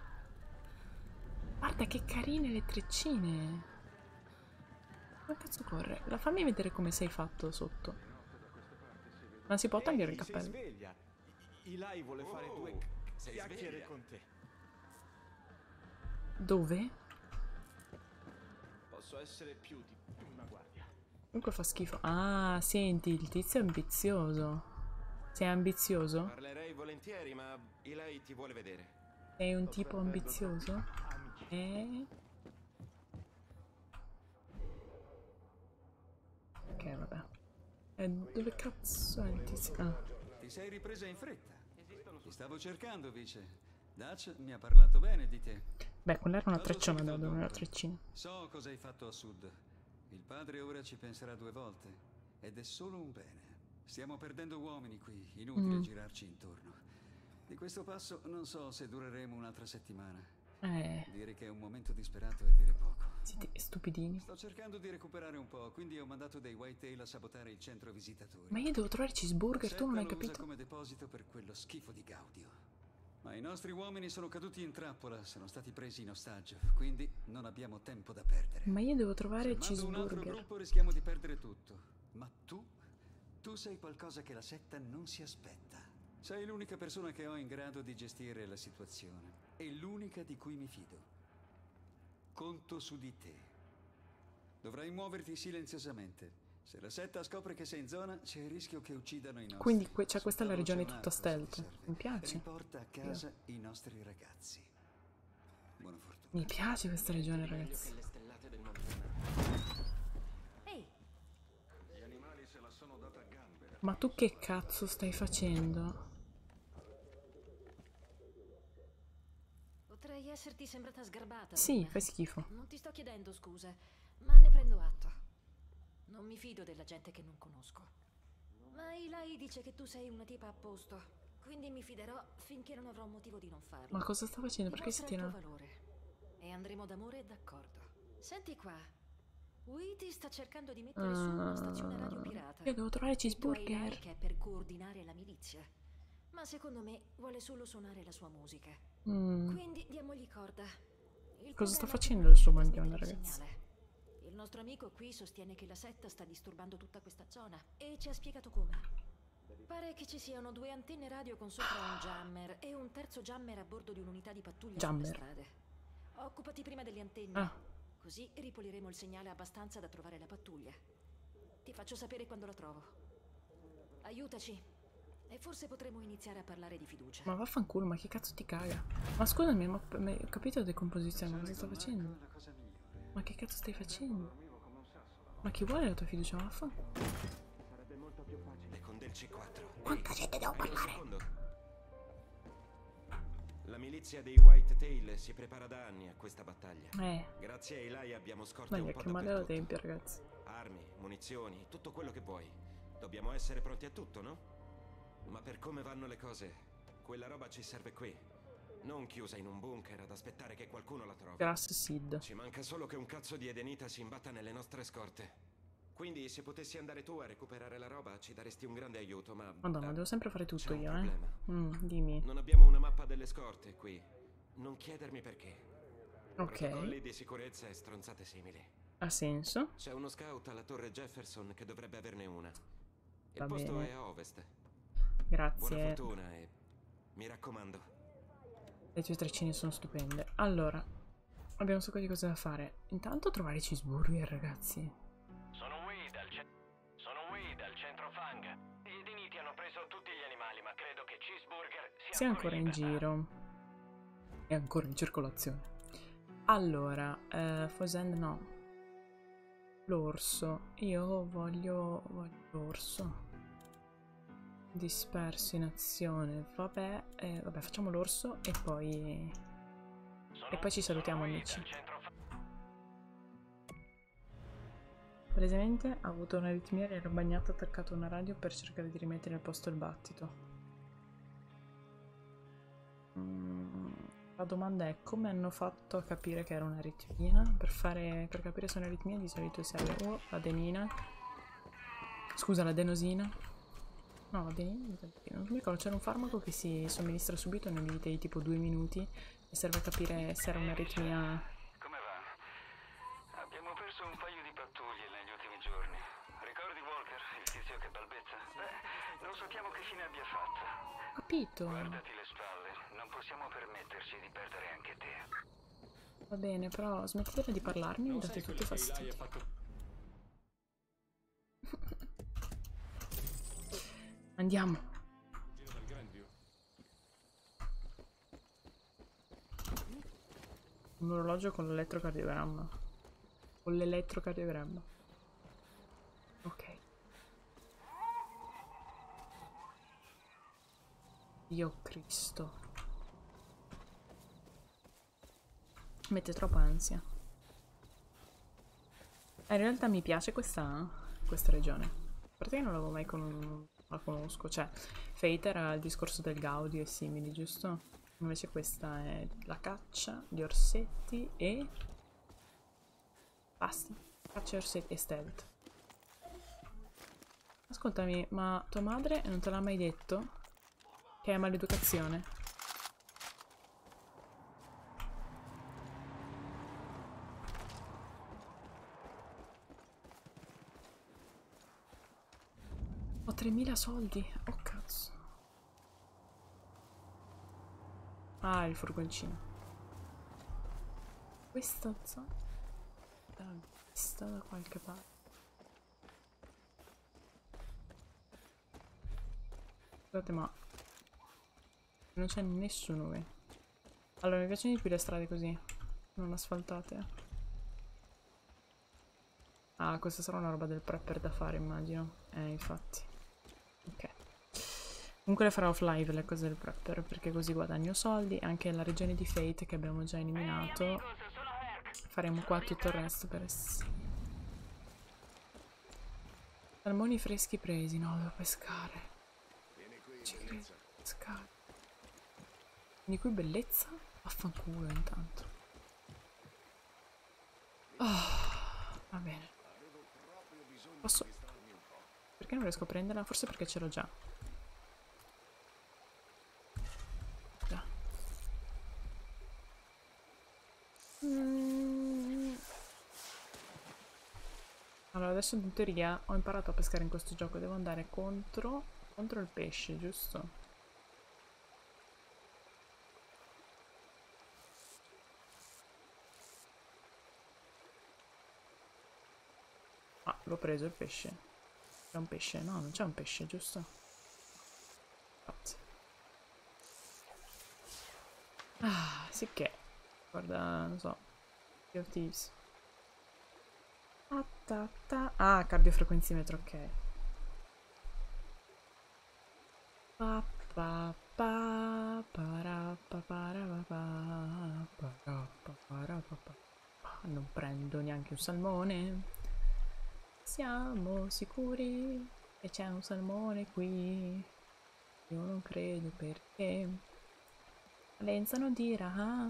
Guarda che carine le treccine. Come cazzo corre? La fammi vedere come sei fatto sotto. Ma si può togliere il cappello? Sveglia. Eli vuole fare Oh, due sei chiacchiere sveglia. con te. Dove? Posso essere più di una guardia. Comunque fa schifo. Ah, senti, il tizio è ambizioso. Sei ambizioso? Parlerei volentieri, ma Eli ti vuole vedere. Sei un tipo ambizioso? Eh? Ok, vabbè. E dove cazzo è il tizio? Ah. Ti sei ripresa in fretta. Ti stavo cercando, vice. Dutch mi ha parlato bene di te. Beh, quella era una Vado trecciona da subito dove al una dunque. treccina. So cosa hai fatto a sud. Il padre ora ci penserà due volte. Ed è solo un bene. Stiamo perdendo uomini qui. Inutile Mm. girarci intorno. Di questo passo non so se dureremo un'altra settimana. Eh, Dire che è un momento disperato è dire poco. siete stupidini. Sto cercando di recuperare un po', quindi ho mandato dei White Tail a sabotare il centro visitatori. Ma io devo trovare cheeseburger, tu non hai Setta lo usa capito? come deposito per quello schifo di Gaudio. Ma i nostri uomini sono caduti in trappola, sono stati presi in ostaggio, quindi non abbiamo tempo da perdere. Ma io devo trovare Se mando un altro cheeseburger. gruppo rischiamo di perdere tutto. Ma tu, tu sei qualcosa che la setta non si aspetta. Sei l'unica persona che ho in grado di gestire la situazione e l'unica di cui mi fido. Conto su di te. Dovrai muoverti silenziosamente. Se la setta scopre che sei in zona, c'è il rischio che uccidano i nostri. Quindi que- c'è questa è la Sul tavolo regione c'è tutta un altro, se ti stealth. serve. Mi piace. Riporta a casa i nostri ragazzi. Buona fortuna. Mi piace questa regione, Meglio ragazzi. che le stellate del mondo. Ehi, Gli animali se la sono data a gambe. Ma tu che cazzo stai facendo? Potrei esserti sembrata sgarbata. Sì, prima. fai schifo. Non ti sto chiedendo scuse, ma ne prendo atto. Non mi fido della gente che non conosco. Ma Eli dice che tu sei una tipa a posto, quindi mi fiderò finché non avrò un motivo di non farlo. Ma cosa sta facendo? Perché si Dimostra il tira? tuo valore e andremo d'amore d'accordo. Senti qua, Wheaty sta cercando di mettere su una stazione radio pirata. Io devo trovare Detto a Eli cheeseburger. che è per coordinare la milizia. Ma secondo me vuole solo suonare la sua musica. Mm. Quindi diamogli corda. Il Cosa sta problema è che facendo non il suo riesce a maglione, trasmettere il ragazzi? segnale. Il nostro amico qui sostiene che la setta sta disturbando tutta questa zona e ci ha spiegato come. Pare che ci siano due antenne radio con sopra un jammer e un terzo jammer a bordo di un'unità di pattuglia Jammer. sulle strade. Occupati prima delle antenne, Ah. così ripuliremo il segnale abbastanza da trovare la pattuglia. Ti faccio sapere quando la trovo. Aiutaci. E forse potremo iniziare a parlare di fiducia. Ma vaffanculo, ma che cazzo ti caga? Ma scusami, ma, ma ho capito la decomposizione, ma cosa sta facendo? Ma che cazzo stai facendo? Ma chi vuole la tua fiducia? Ma vaffanculo. E con del C quattro. Quanta gente devo Hai un parlare? secondo? La milizia dei Whitetail si prepara da anni a questa battaglia. Eh. Grazie a Eli abbiamo scorte Dai, un che po' male alla dappertutto. tempia, ragazzi. Armi, munizioni, tutto quello che vuoi. Dobbiamo essere pronti a tutto, no? Ma per come vanno le cose, quella roba ci serve qui. Non chiusa in un bunker ad aspettare che qualcuno la trovi. Grass Sid. Ci manca solo che un cazzo di edenita si imbatta nelle nostre scorte. Quindi se potessi andare tu a recuperare la roba ci daresti un grande aiuto, ma... Madonna, eh, devo sempre fare c'è tutto un io, eh. problema. Mm, dimmi. Non abbiamo una mappa delle scorte qui. Non chiedermi perché. Ok. Protocolli di sicurezza e stronzate simili. Ha senso? C'è uno scout alla torre Jefferson che dovrebbe averne una. Il Va posto bene. è a ovest. Grazie. Buona fortuna e mi raccomando. Le tue treccine sono stupende. Allora, abbiamo un sacco di cose da fare. Intanto trovare i cheeseburger, ragazzi. Sono Wade dal, ce- sono Wade dal centro Fang. Gli Edeniti hanno preso tutti gli animali, ma credo che Cheeseburger sia Sei ancora in libertà. giro. È ancora in circolazione. Allora, eh, Fosend no. L'orso. Io voglio, voglio l'orso. Disperso in azione. Vabbè, eh, vabbè, facciamo l'orso e poi... E poi ci salutiamo, amici. Palesemente ha avuto un'aritmia e era bagnato attaccato a una radio per cercare di rimettere al posto il battito. Mm, la domanda è come hanno fatto a capire che era un'aritmia? Per, fare, per capire se è un'aritmia di solito serve o l'adenina. Scusa, l'adenosina. No, l'adenina, non mi ricordo, c'era un farmaco che si somministra subito nel limite di tipo due minuti e serve a capire se era un'aritmia. Come va? Abbiamo perso un paio di pattuglie negli ultimi giorni. Ricordi Walker, il tizio che balbezza? Beh, non sappiamo che fine abbia fatto. Capito. Guardati le spalle, non possiamo permetterci di perdere anche te. Va bene, però smettetela di parlarmi, mi date tutti fastidio. Andiamo. Un orologio con l'elettrocardiogramma. Con l'elettrocardiogramma. Ok. Dio Cristo. Mette troppa ansia. Eh, in realtà mi piace questa, questa regione. A parte che non l'avevo mai con, la conosco. Cioè, Fate era il discorso del Gaudio e simili, giusto? Invece questa è la caccia, gli orsetti e... basta. Caccia, orsetti e stealth. Ascoltami, ma tua madre non te l'ha mai detto che è maleducazione? Ho tremila soldi. Oh cazzo. Ah, il furgoncino. Questa zona l'ho vista da qualche parte. Scusate, ma non c'è nessuno qui. Allora, mi piacciono di più le strade così, non asfaltate. Ah, questa sarà una roba del prepper da fare, immagino. Eh, infatti. Ok. Comunque le farò off live le cose del prepper, perché così guadagno soldi. Anche la regione di Fate che abbiamo già eliminato. Faremo qua tutto il resto per essi. Salmoni freschi presi, no, devo pescare. Ci credo, pescare. Di cui bellezza? Vaffanculo intanto. Oh, va bene. Posso... Perché non riesco a prenderla? Forse perché ce l'ho già. Già. Mm. Allora, adesso in teoria ho imparato a pescare in questo gioco. Devo andare contro, contro il pesce, giusto? Ah, l'ho preso il pesce. C'è un pesce? No, non c'è un pesce, giusto? Grazie. Ah, sì che. Guarda, non so. Sea of Thieves. Ah, ta, ta. Ah, cardiofrequenzimetro, ok. Pa, pa, pa, para, pa, para, pa, pa, para, pa, para, pa, pa. Non prendo neanche un salmone. Siamo sicuri che c'è un salmone qui? Io non credo perché. Valenza non dirà.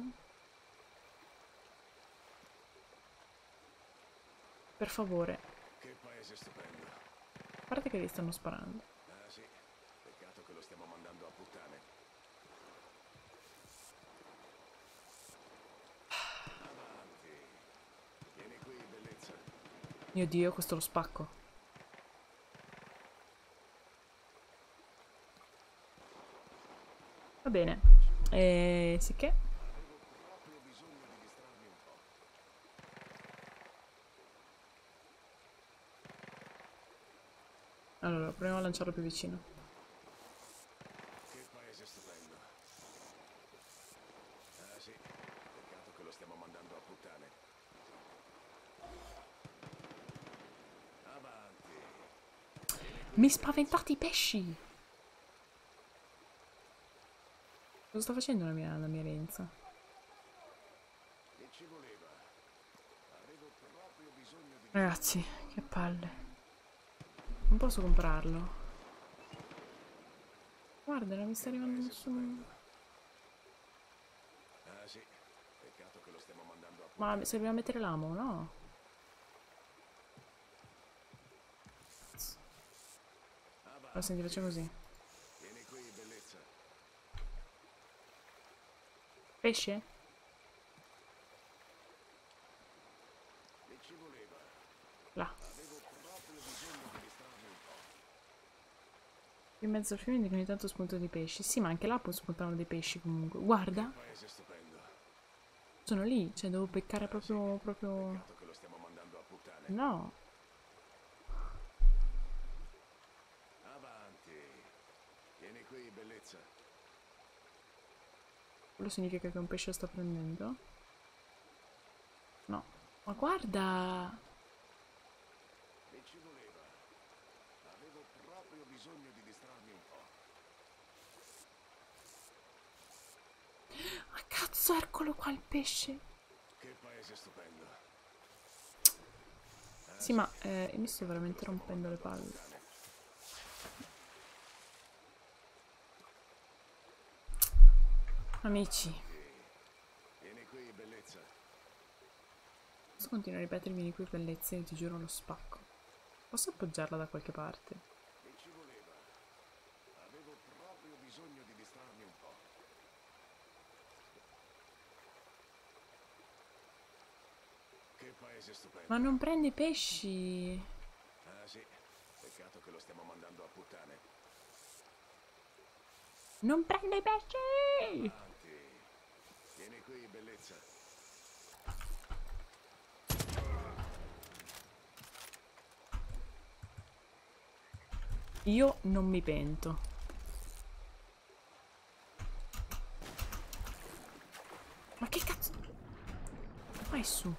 Per favore. Che paese stupendo. A parte che li stanno sparando. Ah sì, peccato che lo stiamo mandando a puttane. Avanti. Vieni qui, bellezza. Mio Dio, questo lo spacco. Va bene. E sì che. Allora, proviamo a lanciarlo più vicino. Che paese stupendo. Ah sì, peccato che lo stiamo mandando a puttane. Avanti. Mi spaventate i pesci! Cosa sta facendo la mia, la mia lenza? Che ci voleva? Avevo proprio bisogno di... Ragazzi, che palle. Non posso comprarlo. Guarda, non mi sta arrivando nessuno. Ah sì, peccato che lo stiamo mandando a... Ma serviva a mettere l'amo, no? Allora, senti, facciamo così. Vieni qui, bellezza. Pesce? Che ci voleva? Là. Avevo proprio bisogno di distrarmi un po'. In mezzo al fiume di ogni tanto spunto di pesci. Sì, ma anche là spuntavano dei pesci comunque. Guarda. Paese stupendo. Sono lì, cioè devo beccare proprio... proprio... Peccato che lo stiamo mandando a puttane. No. Avanti. Vieni qui, bellezza. Quello significa che un pesce lo sta prendendo? No. Ma guarda! Che ci voleva? Avevo proprio bisogno di distrarmi un po'. Ma cazzo, eccolo qua il pesce! Che paese stupendo. Sì, ma eh, mi sto veramente rompendo le palle. Amici. Vieni qui, bellezza. Posso continuare a ripetermi di qui bellezze? Io ti giuro lo spacco. Posso appoggiarla da qualche parte? Che ci voleva? Avevo proprio bisogno di distrarmi un po'. Che paese stupendo. Ma non prende i pesci! Ah sì, peccato che lo stiamo mandando a puttane. Non prende i pesci! Avanti. Vieni qui, bellezza. Io non mi pento. Ma che cazzo? Vai su.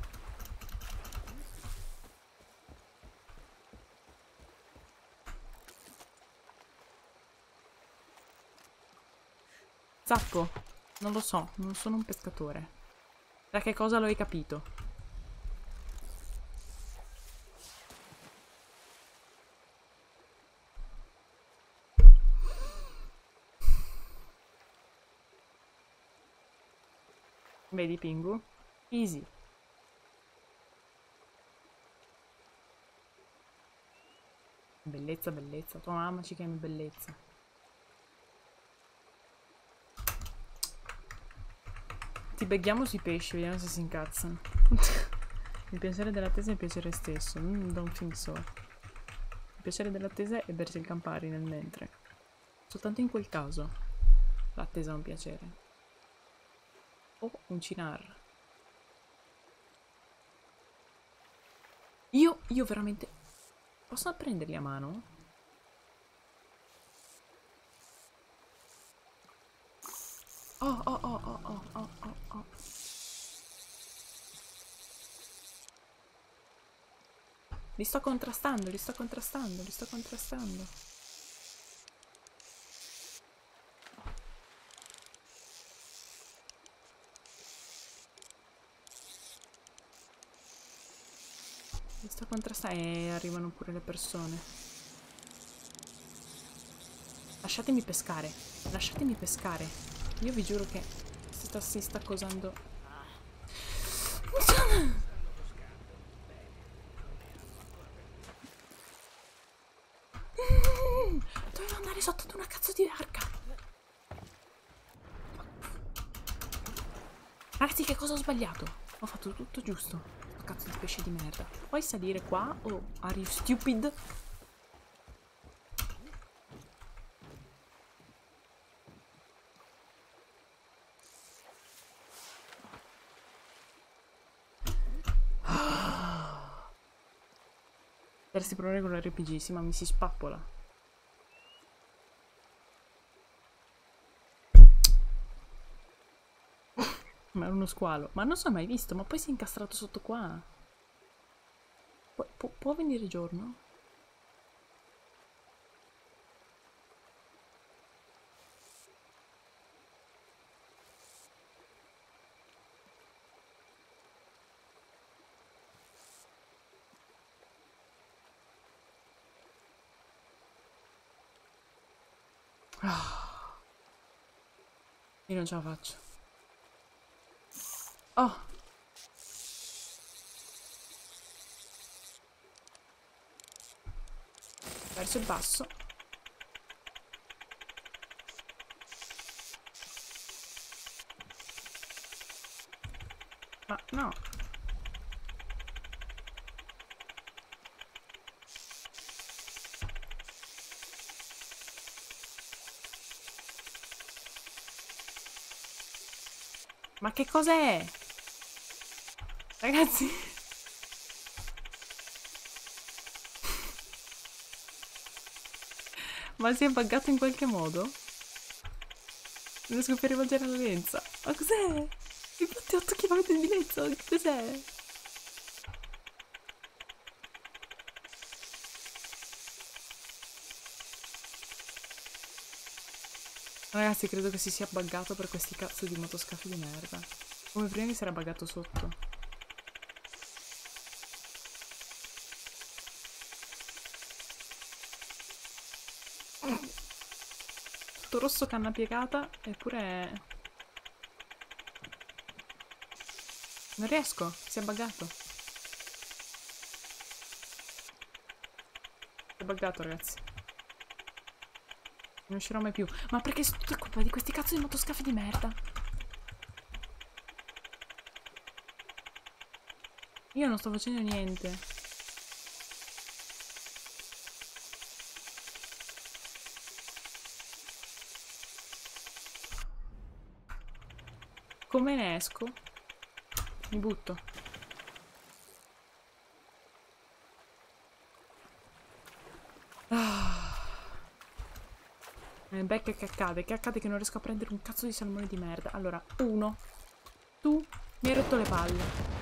Zappo. Non lo so, non sono un pescatore. Da che cosa lo hai capito? Vedi, Pingu? Easy. Bellezza, bellezza. Tua mamma ci chiami bellezza. Ti beghiamo sui pesci, vediamo se si incazzano. Il piacere dell'attesa è il piacere stesso. Mm, don't think so. Il piacere dell'attesa è bersi il Campari nel mentre. Soltanto in quel caso l'attesa è un piacere. O un Cinar. Io, io veramente... Posso prenderli a mano? Oh, oh, oh, oh, oh, oh, oh, oh. Li sto contrastando, li sto contrastando, li sto contrastando. Li sto contrastando e arrivano pure le persone. Lasciatemi pescare, lasciatemi pescare. Io vi giuro che si sta, si sta cosando. Dovevo andare sotto ad una cazzo di barca. Ragazzi, che cosa ho sbagliato? Ho fatto tutto giusto. Sto cazzo di pesce di merda. Puoi salire qua o oh, are you stupid? Dovresti provare con l'R P G, sì, ma mi si spappola. Ma è uno squalo. Ma non so mai visto, ma poi si è incastrato sotto qua. Pu pu può venire giorno? Oh. Io non ce la faccio. Oh. Verso il basso. Ma no. Ma che cos'è? Ragazzi. Ma si è buggato in qualche modo? Non riesco più a rivolgere la lenza. Ma cos'è? Infatti otto chilometri di lenza. Cos'è? Ragazzi, credo che si sia buggato per questi cazzo di motoscafi di merda. Come prima mi si era buggato sotto. Tutto rosso, canna piegata, eppure... Non riesco, si è buggato. Si è buggato, ragazzi. Non uscirò mai più. Ma perché è tutta colpa di questi cazzo di motoscafi di merda? Io non sto facendo niente. Come ne esco? Mi butto. Ah. Eh, beh, che accade? Che accade che non riesco a prendere un cazzo di salmone di merda. Allora, uno. Tu mi hai rotto le palle.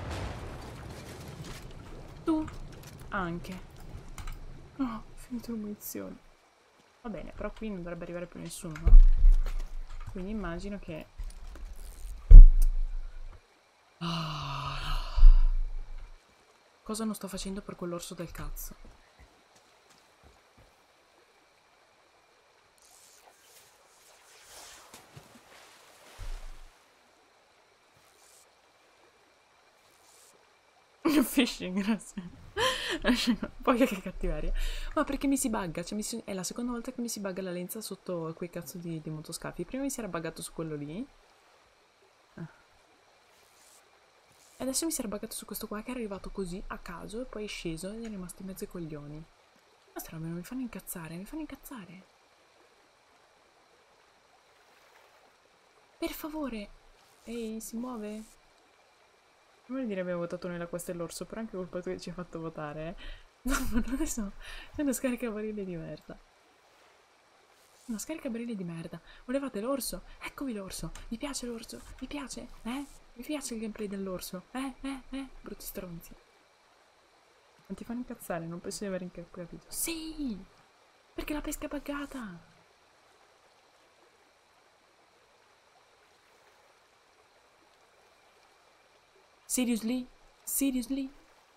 Tu anche. No, ho finito le munizioni. Va bene, però qui non dovrebbe arrivare più nessuno, no? Quindi immagino che... Oh. Cosa non sto facendo per quell'orso del cazzo? Fishing, grazie. Poi che cattiveria. Ma perché mi si bugga? Cioè, mi si... È la seconda volta che mi si bugga la lenza sotto quei cazzo di, di motoscafi. Prima mi si era buggato su quello lì. Ah. E adesso mi si era buggato su questo qua che è arrivato così a caso e poi è sceso ed è rimasto in mezzo ai coglioni. Ma sta roba non mi fanno incazzare, mi fanno incazzare. Per favore. Ehi, si muove? Non vuol dire abbiamo votato noi la questa e l'orso, però anche col fatto che ci ha fatto votare, eh. No, adesso è una scaricabarile di merda. Una scaricabarile di merda. Volevate l'orso? Eccovi l'orso. Vi piace l'orso? Vi piace? Eh? Vi piace il gameplay dell'orso? Eh? Eh? Eh? Brutti stronzi. Non ti fanno incazzare, non penso di aver capito. Sì! Perché la pesca è buggata! Seriously? Seriously?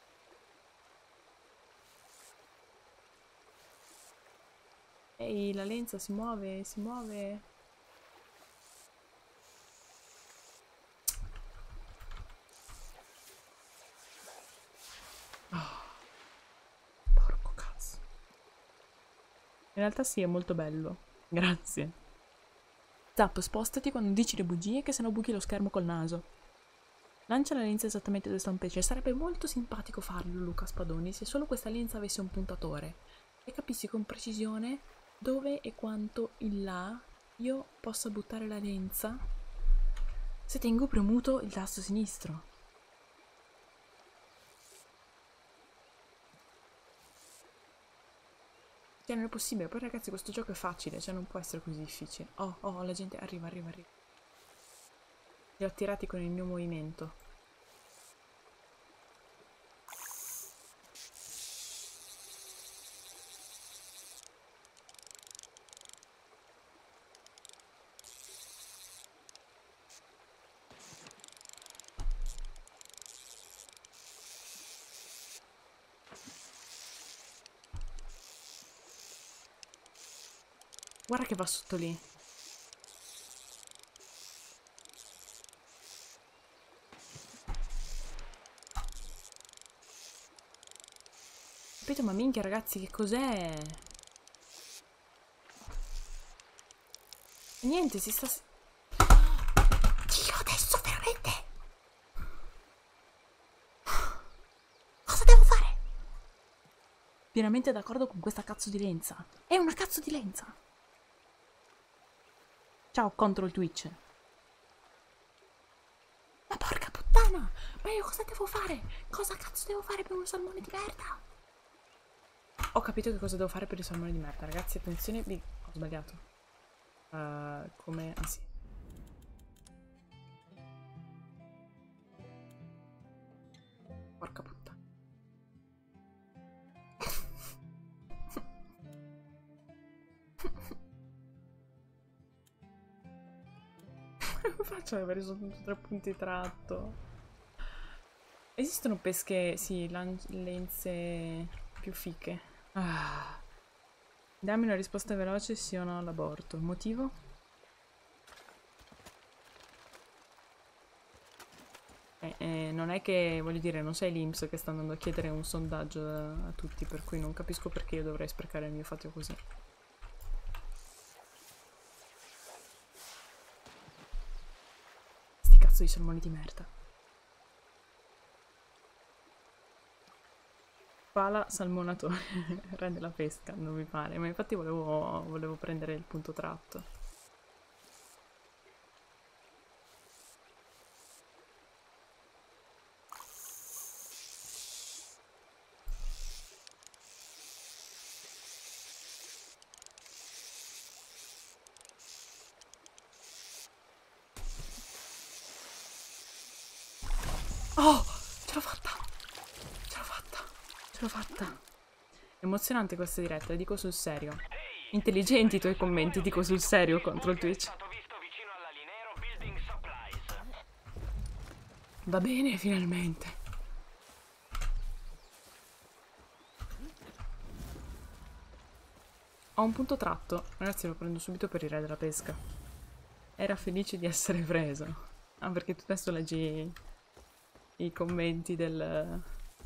Ehi, la lenza si muove, si muove. Oh. Porco cazzo. In realtà sì, è molto bello. Grazie. Zap, spostati quando dici le bugie che sennò buchi lo schermo col naso. Lancia la lenza esattamente dove sta un pesce. Sarebbe molto simpatico farlo, Luca Spadoni, se solo questa lenza avesse un puntatore e capissi con precisione dove e quanto in là io possa buttare la lenza se tengo premuto il tasto sinistro. Cioè non è possibile. Poi ragazzi questo gioco è facile, cioè non può essere così difficile. Oh, oh, la gente arriva, arriva, arriva. Li ho attirati con il mio movimento. Guarda che va sotto lì. Capito, ma minchia ragazzi, che cos'è? Niente, si sta... Dio, adesso veramente? Cosa devo fare? Pienamente d'accordo con questa cazzo di lenza. È una cazzo di lenza. Ciao, control Twitch. Ma porca puttana! Ma io cosa devo fare? Cosa cazzo devo fare per un salmone di merda? Ho capito che cosa devo fare per il salmone di merda, ragazzi, attenzione, vi... ho sbagliato. Uh, come... ah sì. Porca puttana. Come faccio ad avere soltanto tre punti tratto? Esistono pesche, sì, lenze più fiche. Ah. Dammi una risposta veloce, sì o no all'aborto. Il motivo? Eh, eh, non è che, voglio dire, non sei l'I N P S che sta andando a chiedere un sondaggio a, a tutti, per cui non capisco perché io dovrei sprecare il mio fatto così. Sti cazzo di salmoni di merda. Pala salmonatore, re della pesca, non mi pare, ma infatti volevo, volevo prendere il punto tratto. Oh, ce l'ho fatta! Ce l'ho fatta! Ce l'ho fatta! Emozionante questa diretta, dico sul serio. Intelligenti i tuoi commenti, dico sul serio contro il Twitch. È stato visto vicino Va bene, finalmente. Ho un punto tratto. Ragazzi, lo prendo subito per il re della pesca. Era felice di essere preso. Ah, perché tu adesso leggi i commenti del...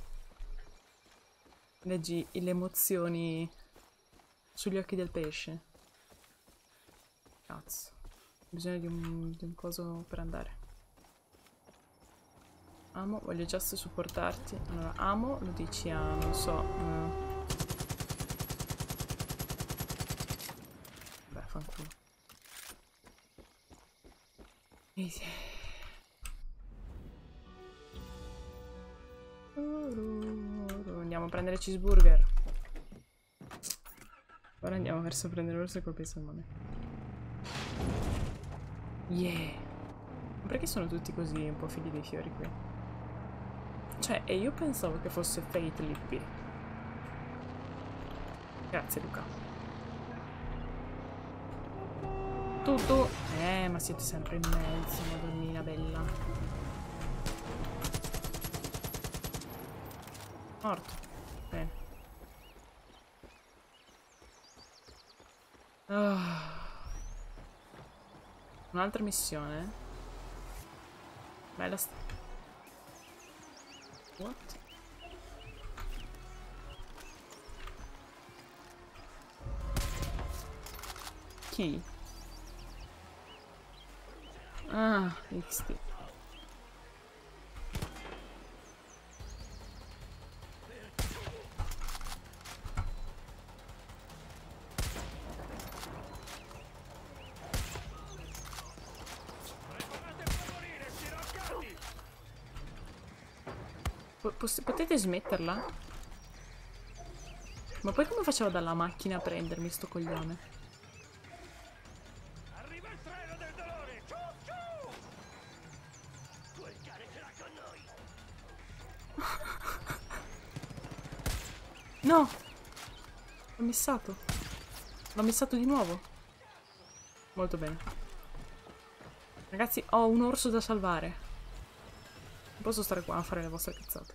Leggi le emozioni sugli occhi del pesce. Cazzo. Ho bisogno di un, di un coso per andare. Amo, voglio just supportarti. Allora, amo, lo dici a, non so... Uh... Beh, fanculo. Easy. Andiamo a prendere cheeseburger. Ora andiamo verso prendere l'orso e colpi il salmone. Yeah. Ma perché sono tutti così un po' figli dei fiori qui? Cioè, e io pensavo che fosse Fate Lippy. Grazie Luca. Tutto. Eh, ma siete sempre in mezzo, madonnina bella. Morto. Bene. Oh. Un'altra missione. Bella st... What? Chi? Ah, X D. Potete smetterla? Ma poi come facevo dalla macchina a prendermi sto coglione? Arriva il treno del dolore! Ciu, ciu! Quel cane ce l'ha con noi! No! L'ho missato. L'ho missato di nuovo. Molto bene. Ragazzi, ho un orso da salvare. Non posso stare qua a fare le vostre cazzate.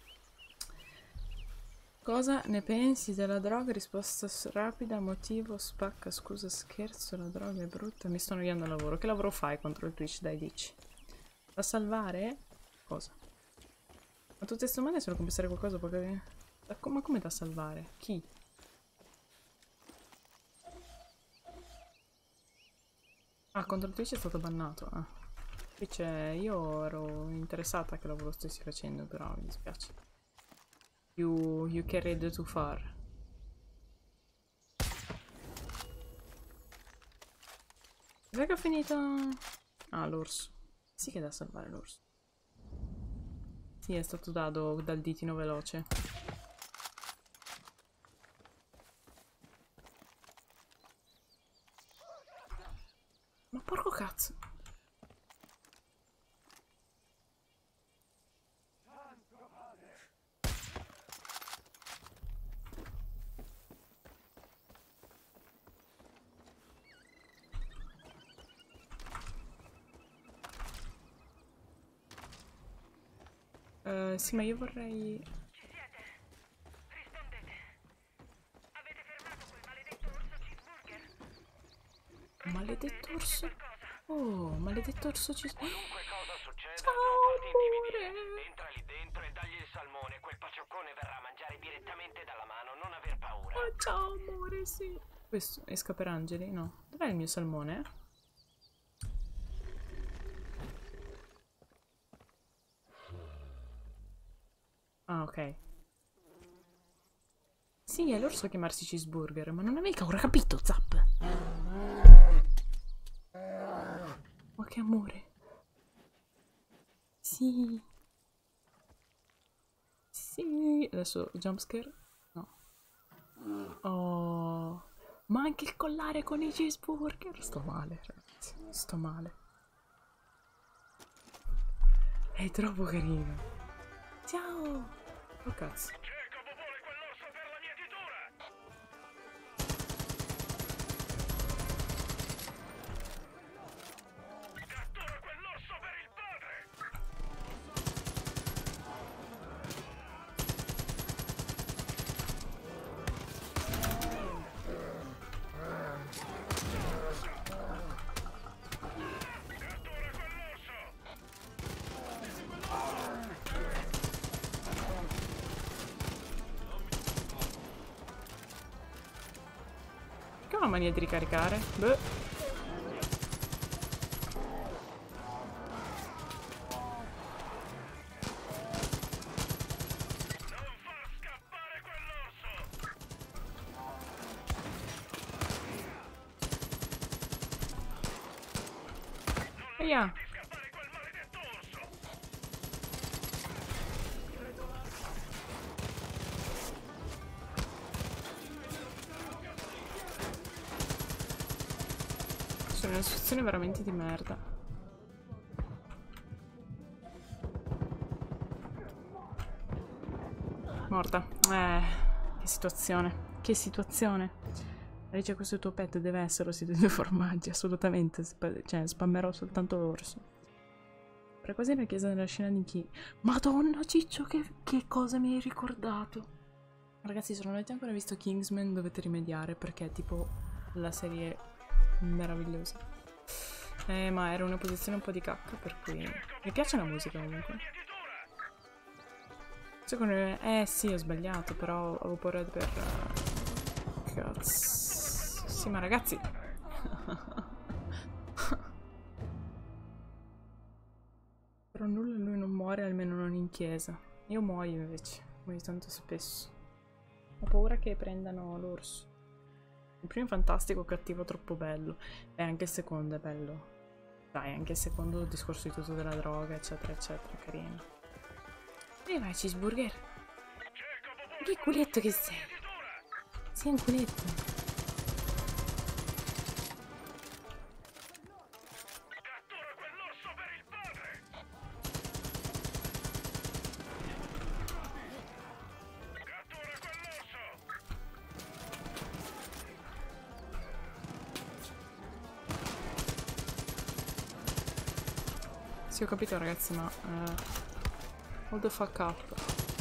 Cosa ne pensi della droga? Risposta rapida, motivo, spacca, scusa, scherzo, la droga è brutta, mi sto annoiando al lavoro. Che lavoro fai contro il Twitch? Dai, dici. Da salvare? Cosa? Ma tutte queste domande sono compensare qualcosa? Perché... Ma come da salvare? Chi? Ah, contro il Twitch è stato bannato. Ah. Twitch, io ero interessata a che lavoro stessi facendo, però mi dispiace. You, you carried too far. Dov'è che ho finito? Ah, l'orso. Sì che è da salvare l'orso. Sì, è stato dato dal ditino veloce. Ma porco cazzo. Uh, sì, ma io vorrei... Ci siete? Rispondete. Avete fermato quel maledetto orso cheeseburger? Maledetto orso... Oh, maledetto orso cheeseburger. Qualunque cosa succeda, ciao, non farti intimidire. amore. Entra lì dentro e dagli il salmone. Quel pacioccone verrà a mangiare direttamente dalla mano. Non aver paura. Oh, ciao, amore, sì. Questo, esca per angeli? No. Dov'è il mio salmone? Ah, ok. Sì, è l'orso a chiamarsi cheeseburger, ma non è mica ora capito, Zap. Ma che amore. Sì. Sì. Adesso jumpscare. No. Oh. Ma anche il collare con i cheeseburger. Sto male, ragazzi. Sto male. È troppo carino. Ciao. Oh cazzo. Jacob vuole quell'orso per la mietitura! Cattura quell'orso per il padre! la mania di ricaricare? Beh. Via. Sono in una situazione veramente di merda. Morta. Eh, che situazione. Che situazione. Dice questo tuo pet deve essere siete due formaggi, assolutamente. Sp cioè, spammerò soltanto l'orso. Per quasi la chiesa della scena di chi? Madonna Ciccio, che, che cosa mi hai ricordato? Ragazzi, se non avete ancora visto Kingsman dovete rimediare perché è tipo la serie meravigliosa. Eh, ma era una posizione un po' di cacca, per cui... Mi piace la musica comunque. Secondo me... Eh sì, ho sbagliato, però avevo paura per... Uh... Cazzo... Sì, ma ragazzi... Però nulla lui non muore, almeno non in chiesa. Io muoio invece, muoio tanto spesso. Ho paura che prendano l'orso. Il primo è fantastico, cattivo, troppo bello. E anche il secondo è bello. Dai, anche il secondo, il discorso di tutto della droga, eccetera, eccetera, carino. E vai, cheeseburger. Che culetto che sei? Sei un culetto. Sì, ho capito ragazzi, ma... Uh, hold the fuck up.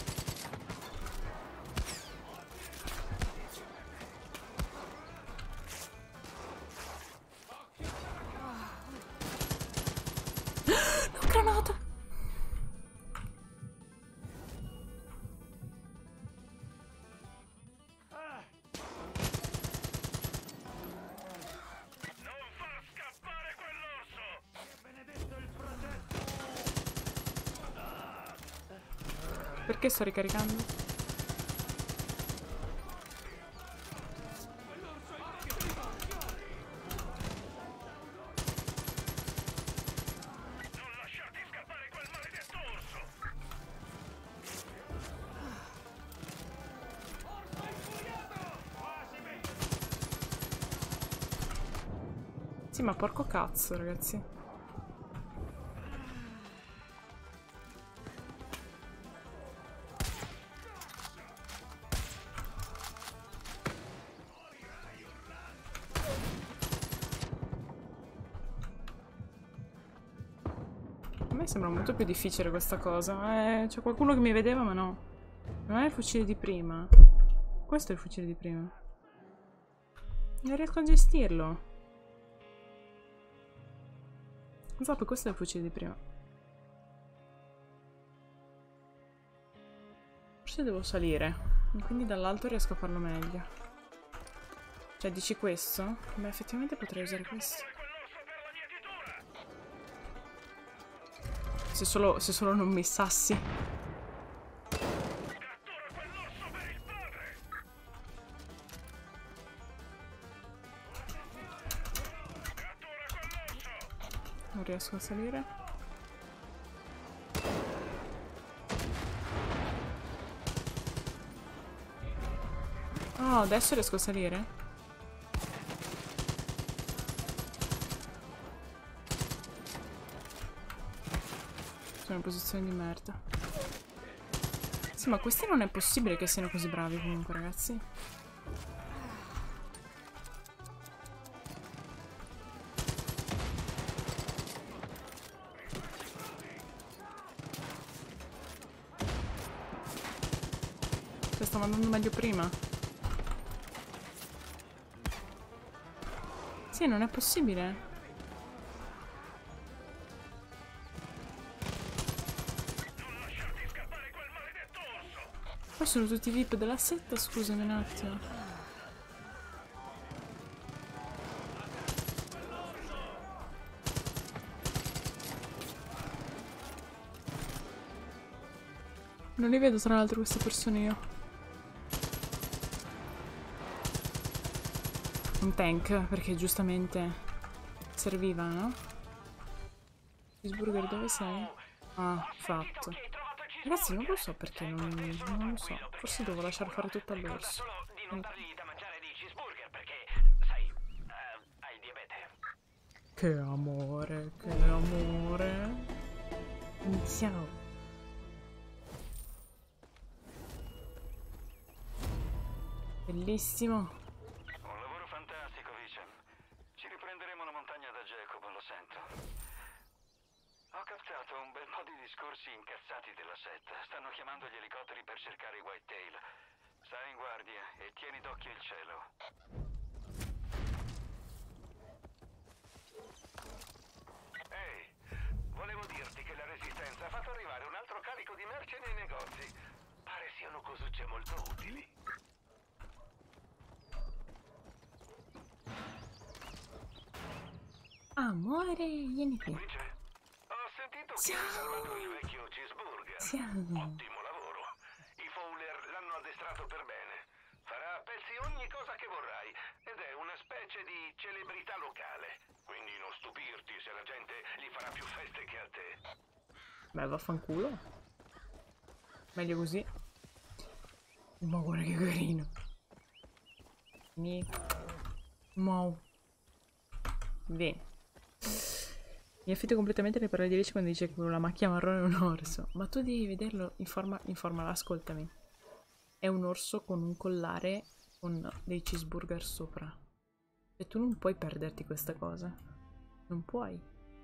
L'ho granato! Perché sto ricaricando? Non lasciate scappare quel maledetto orso! Orso infuriato! Quasi vinto! Sì, ma porco cazzo, ragazzi. A me sembra molto più difficile questa cosa. Eh, c'è qualcuno che mi vedeva, ma no. Non è il fucile di prima. Questo è il fucile di prima. Non riesco a gestirlo. Esatto, questo è il fucile di prima. Forse devo salire. Quindi dall'alto riesco a farlo meglio. Cioè, dici questo? Beh, effettivamente potrei usare questo. Se solo, se solo non missassi. Non riesco a salire. Oh, adesso riesco a salire? Sono in posizione di merda. Sì, ma questi non è possibile che siano così bravi comunque, ragazzi. Cioè, stavo andando meglio prima. Sì, non è possibile. Poi sono tutti V I P della setta, scusami un attimo. Non li vedo tra l'altro queste persone io. Un tank, perché giustamente serviva, no? Cheeseburger, dove sei? Ah, fatto. Ragazzi, non lo so perché non, non lo so. Forse devo lasciar fare tutto all'orso. Che amore, che amore. Iniziamo. Bellissimo. Un lavoro fantastico, Vice. Ci riprenderemo la montagna da Jacob, lo sento. Ho captato un bel po' di discorsi incazzati della setta. Stanno chiamando gli elicotteri per cercare i Whitetail. Stai in guardia e tieni d'occhio il cielo. Ehi, volevo dirti che la Resistenza ha fatto arrivare un altro carico di merce nei negozi. Pare siano cosucce molto utili. Amore, vieni qui. Ho sentito che hai salvato il vecchio Cheeseburger. Ciao. Ottimo lavoro. I Fowler l'hanno addestrato per bene. Farà a pezzi ogni cosa che vorrai ed è una specie di celebrità locale. Quindi non stupirti se la gente gli farà più feste che a te. Beh, vaffanculo. Meglio così. Ma guarda che carino. Mi... Mau. Bene. Mi affitto completamente le parole di Alice quando dice che quello la macchia marrone è un orso. Ma tu devi vederlo, informa, informala, ascoltami. È un orso con un collare con dei cheeseburger sopra. E tu non puoi perderti questa cosa. Non puoi.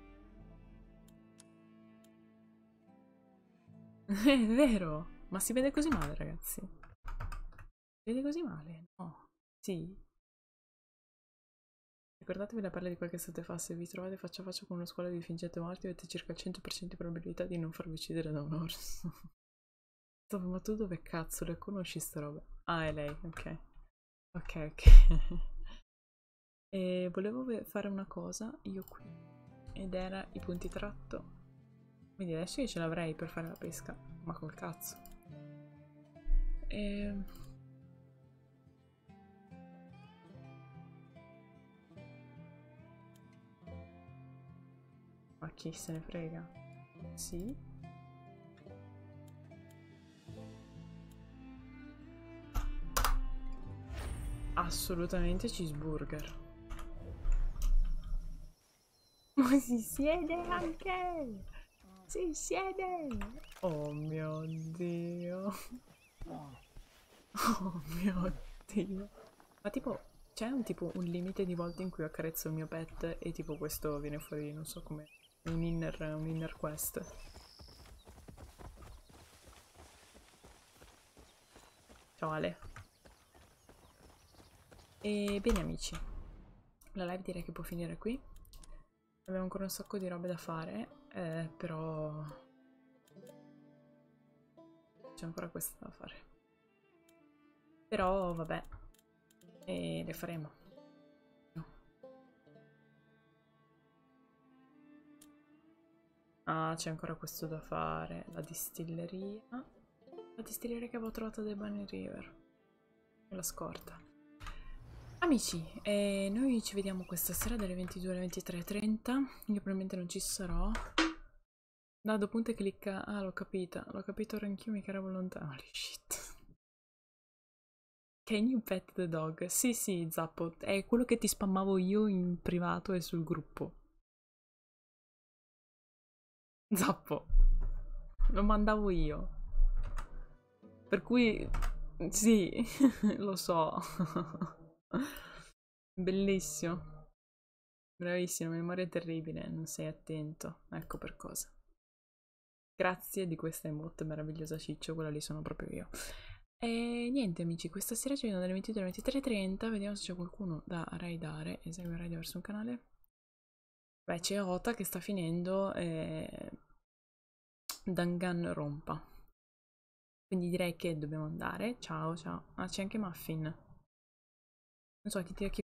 È vero. Ma si vede così male, ragazzi. Si vede così male? No. Sì. Ricordatevi la perla di qualche estate fa, se vi trovate faccia a faccia con uno squalo di fingente morti avete circa il cento per cento di probabilità di non farvi uccidere da un orso. Ma tu dove cazzo le conosci sta roba? Ah, è lei, ok. Ok, ok. E volevo fare una cosa, io qui, ed era i punti tratto. Quindi adesso io ce l'avrei per fare la pesca, ma col cazzo. E... ma chi se ne frega? Sì. Assolutamente cheeseburger. Ma si siede anche! Si siede! Oh mio Dio! Oh mio Dio! Ma tipo, c'è un tipo un limite di volte in cui accarezzo il mio pet e tipo questo viene fuori, non so come, un inner, un inner quest. Ciao Ale. E bene amici, la live direi che può finire qui. Abbiamo ancora un sacco di robe da fare, eh, però c'è ancora questa da fare. Però vabbè, e le faremo. No. Ah, c'è ancora questo da fare, la distilleria. La distilleria che avevo trovato dai Bunny River. E la scorta. Amici, eh, noi ci vediamo questa sera dalle ventidue alle ventitré e trenta. Io probabilmente non ci sarò. Dado punto e clicca. Ah, l'ho capita. L'ho capito ora anch'io, mi caravo lontano. Holy shit. Can you pet the dog? Sì, sì, Zappo. È quello che ti spammavo io in privato e sul gruppo. Zappo. Lo mandavo io. Per cui... sì, lo so. Bellissimo. Bravissimo, memoria terribile, non sei attento. Ecco per cosa. Grazie di questa emote meravigliosa ciccio, quella lì sono proprio io. E niente amici, questa sera ci vediamo dalle ventidue alle ventitré e trenta, vediamo se c'è qualcuno da raidare. Esegue raid verso un canale. Beh, c'è Ota che sta finendo e... Danganronpa. Quindi direi che dobbiamo andare. Ciao, ciao. Ah, c'è anche Muffin. Non so, chi ti ha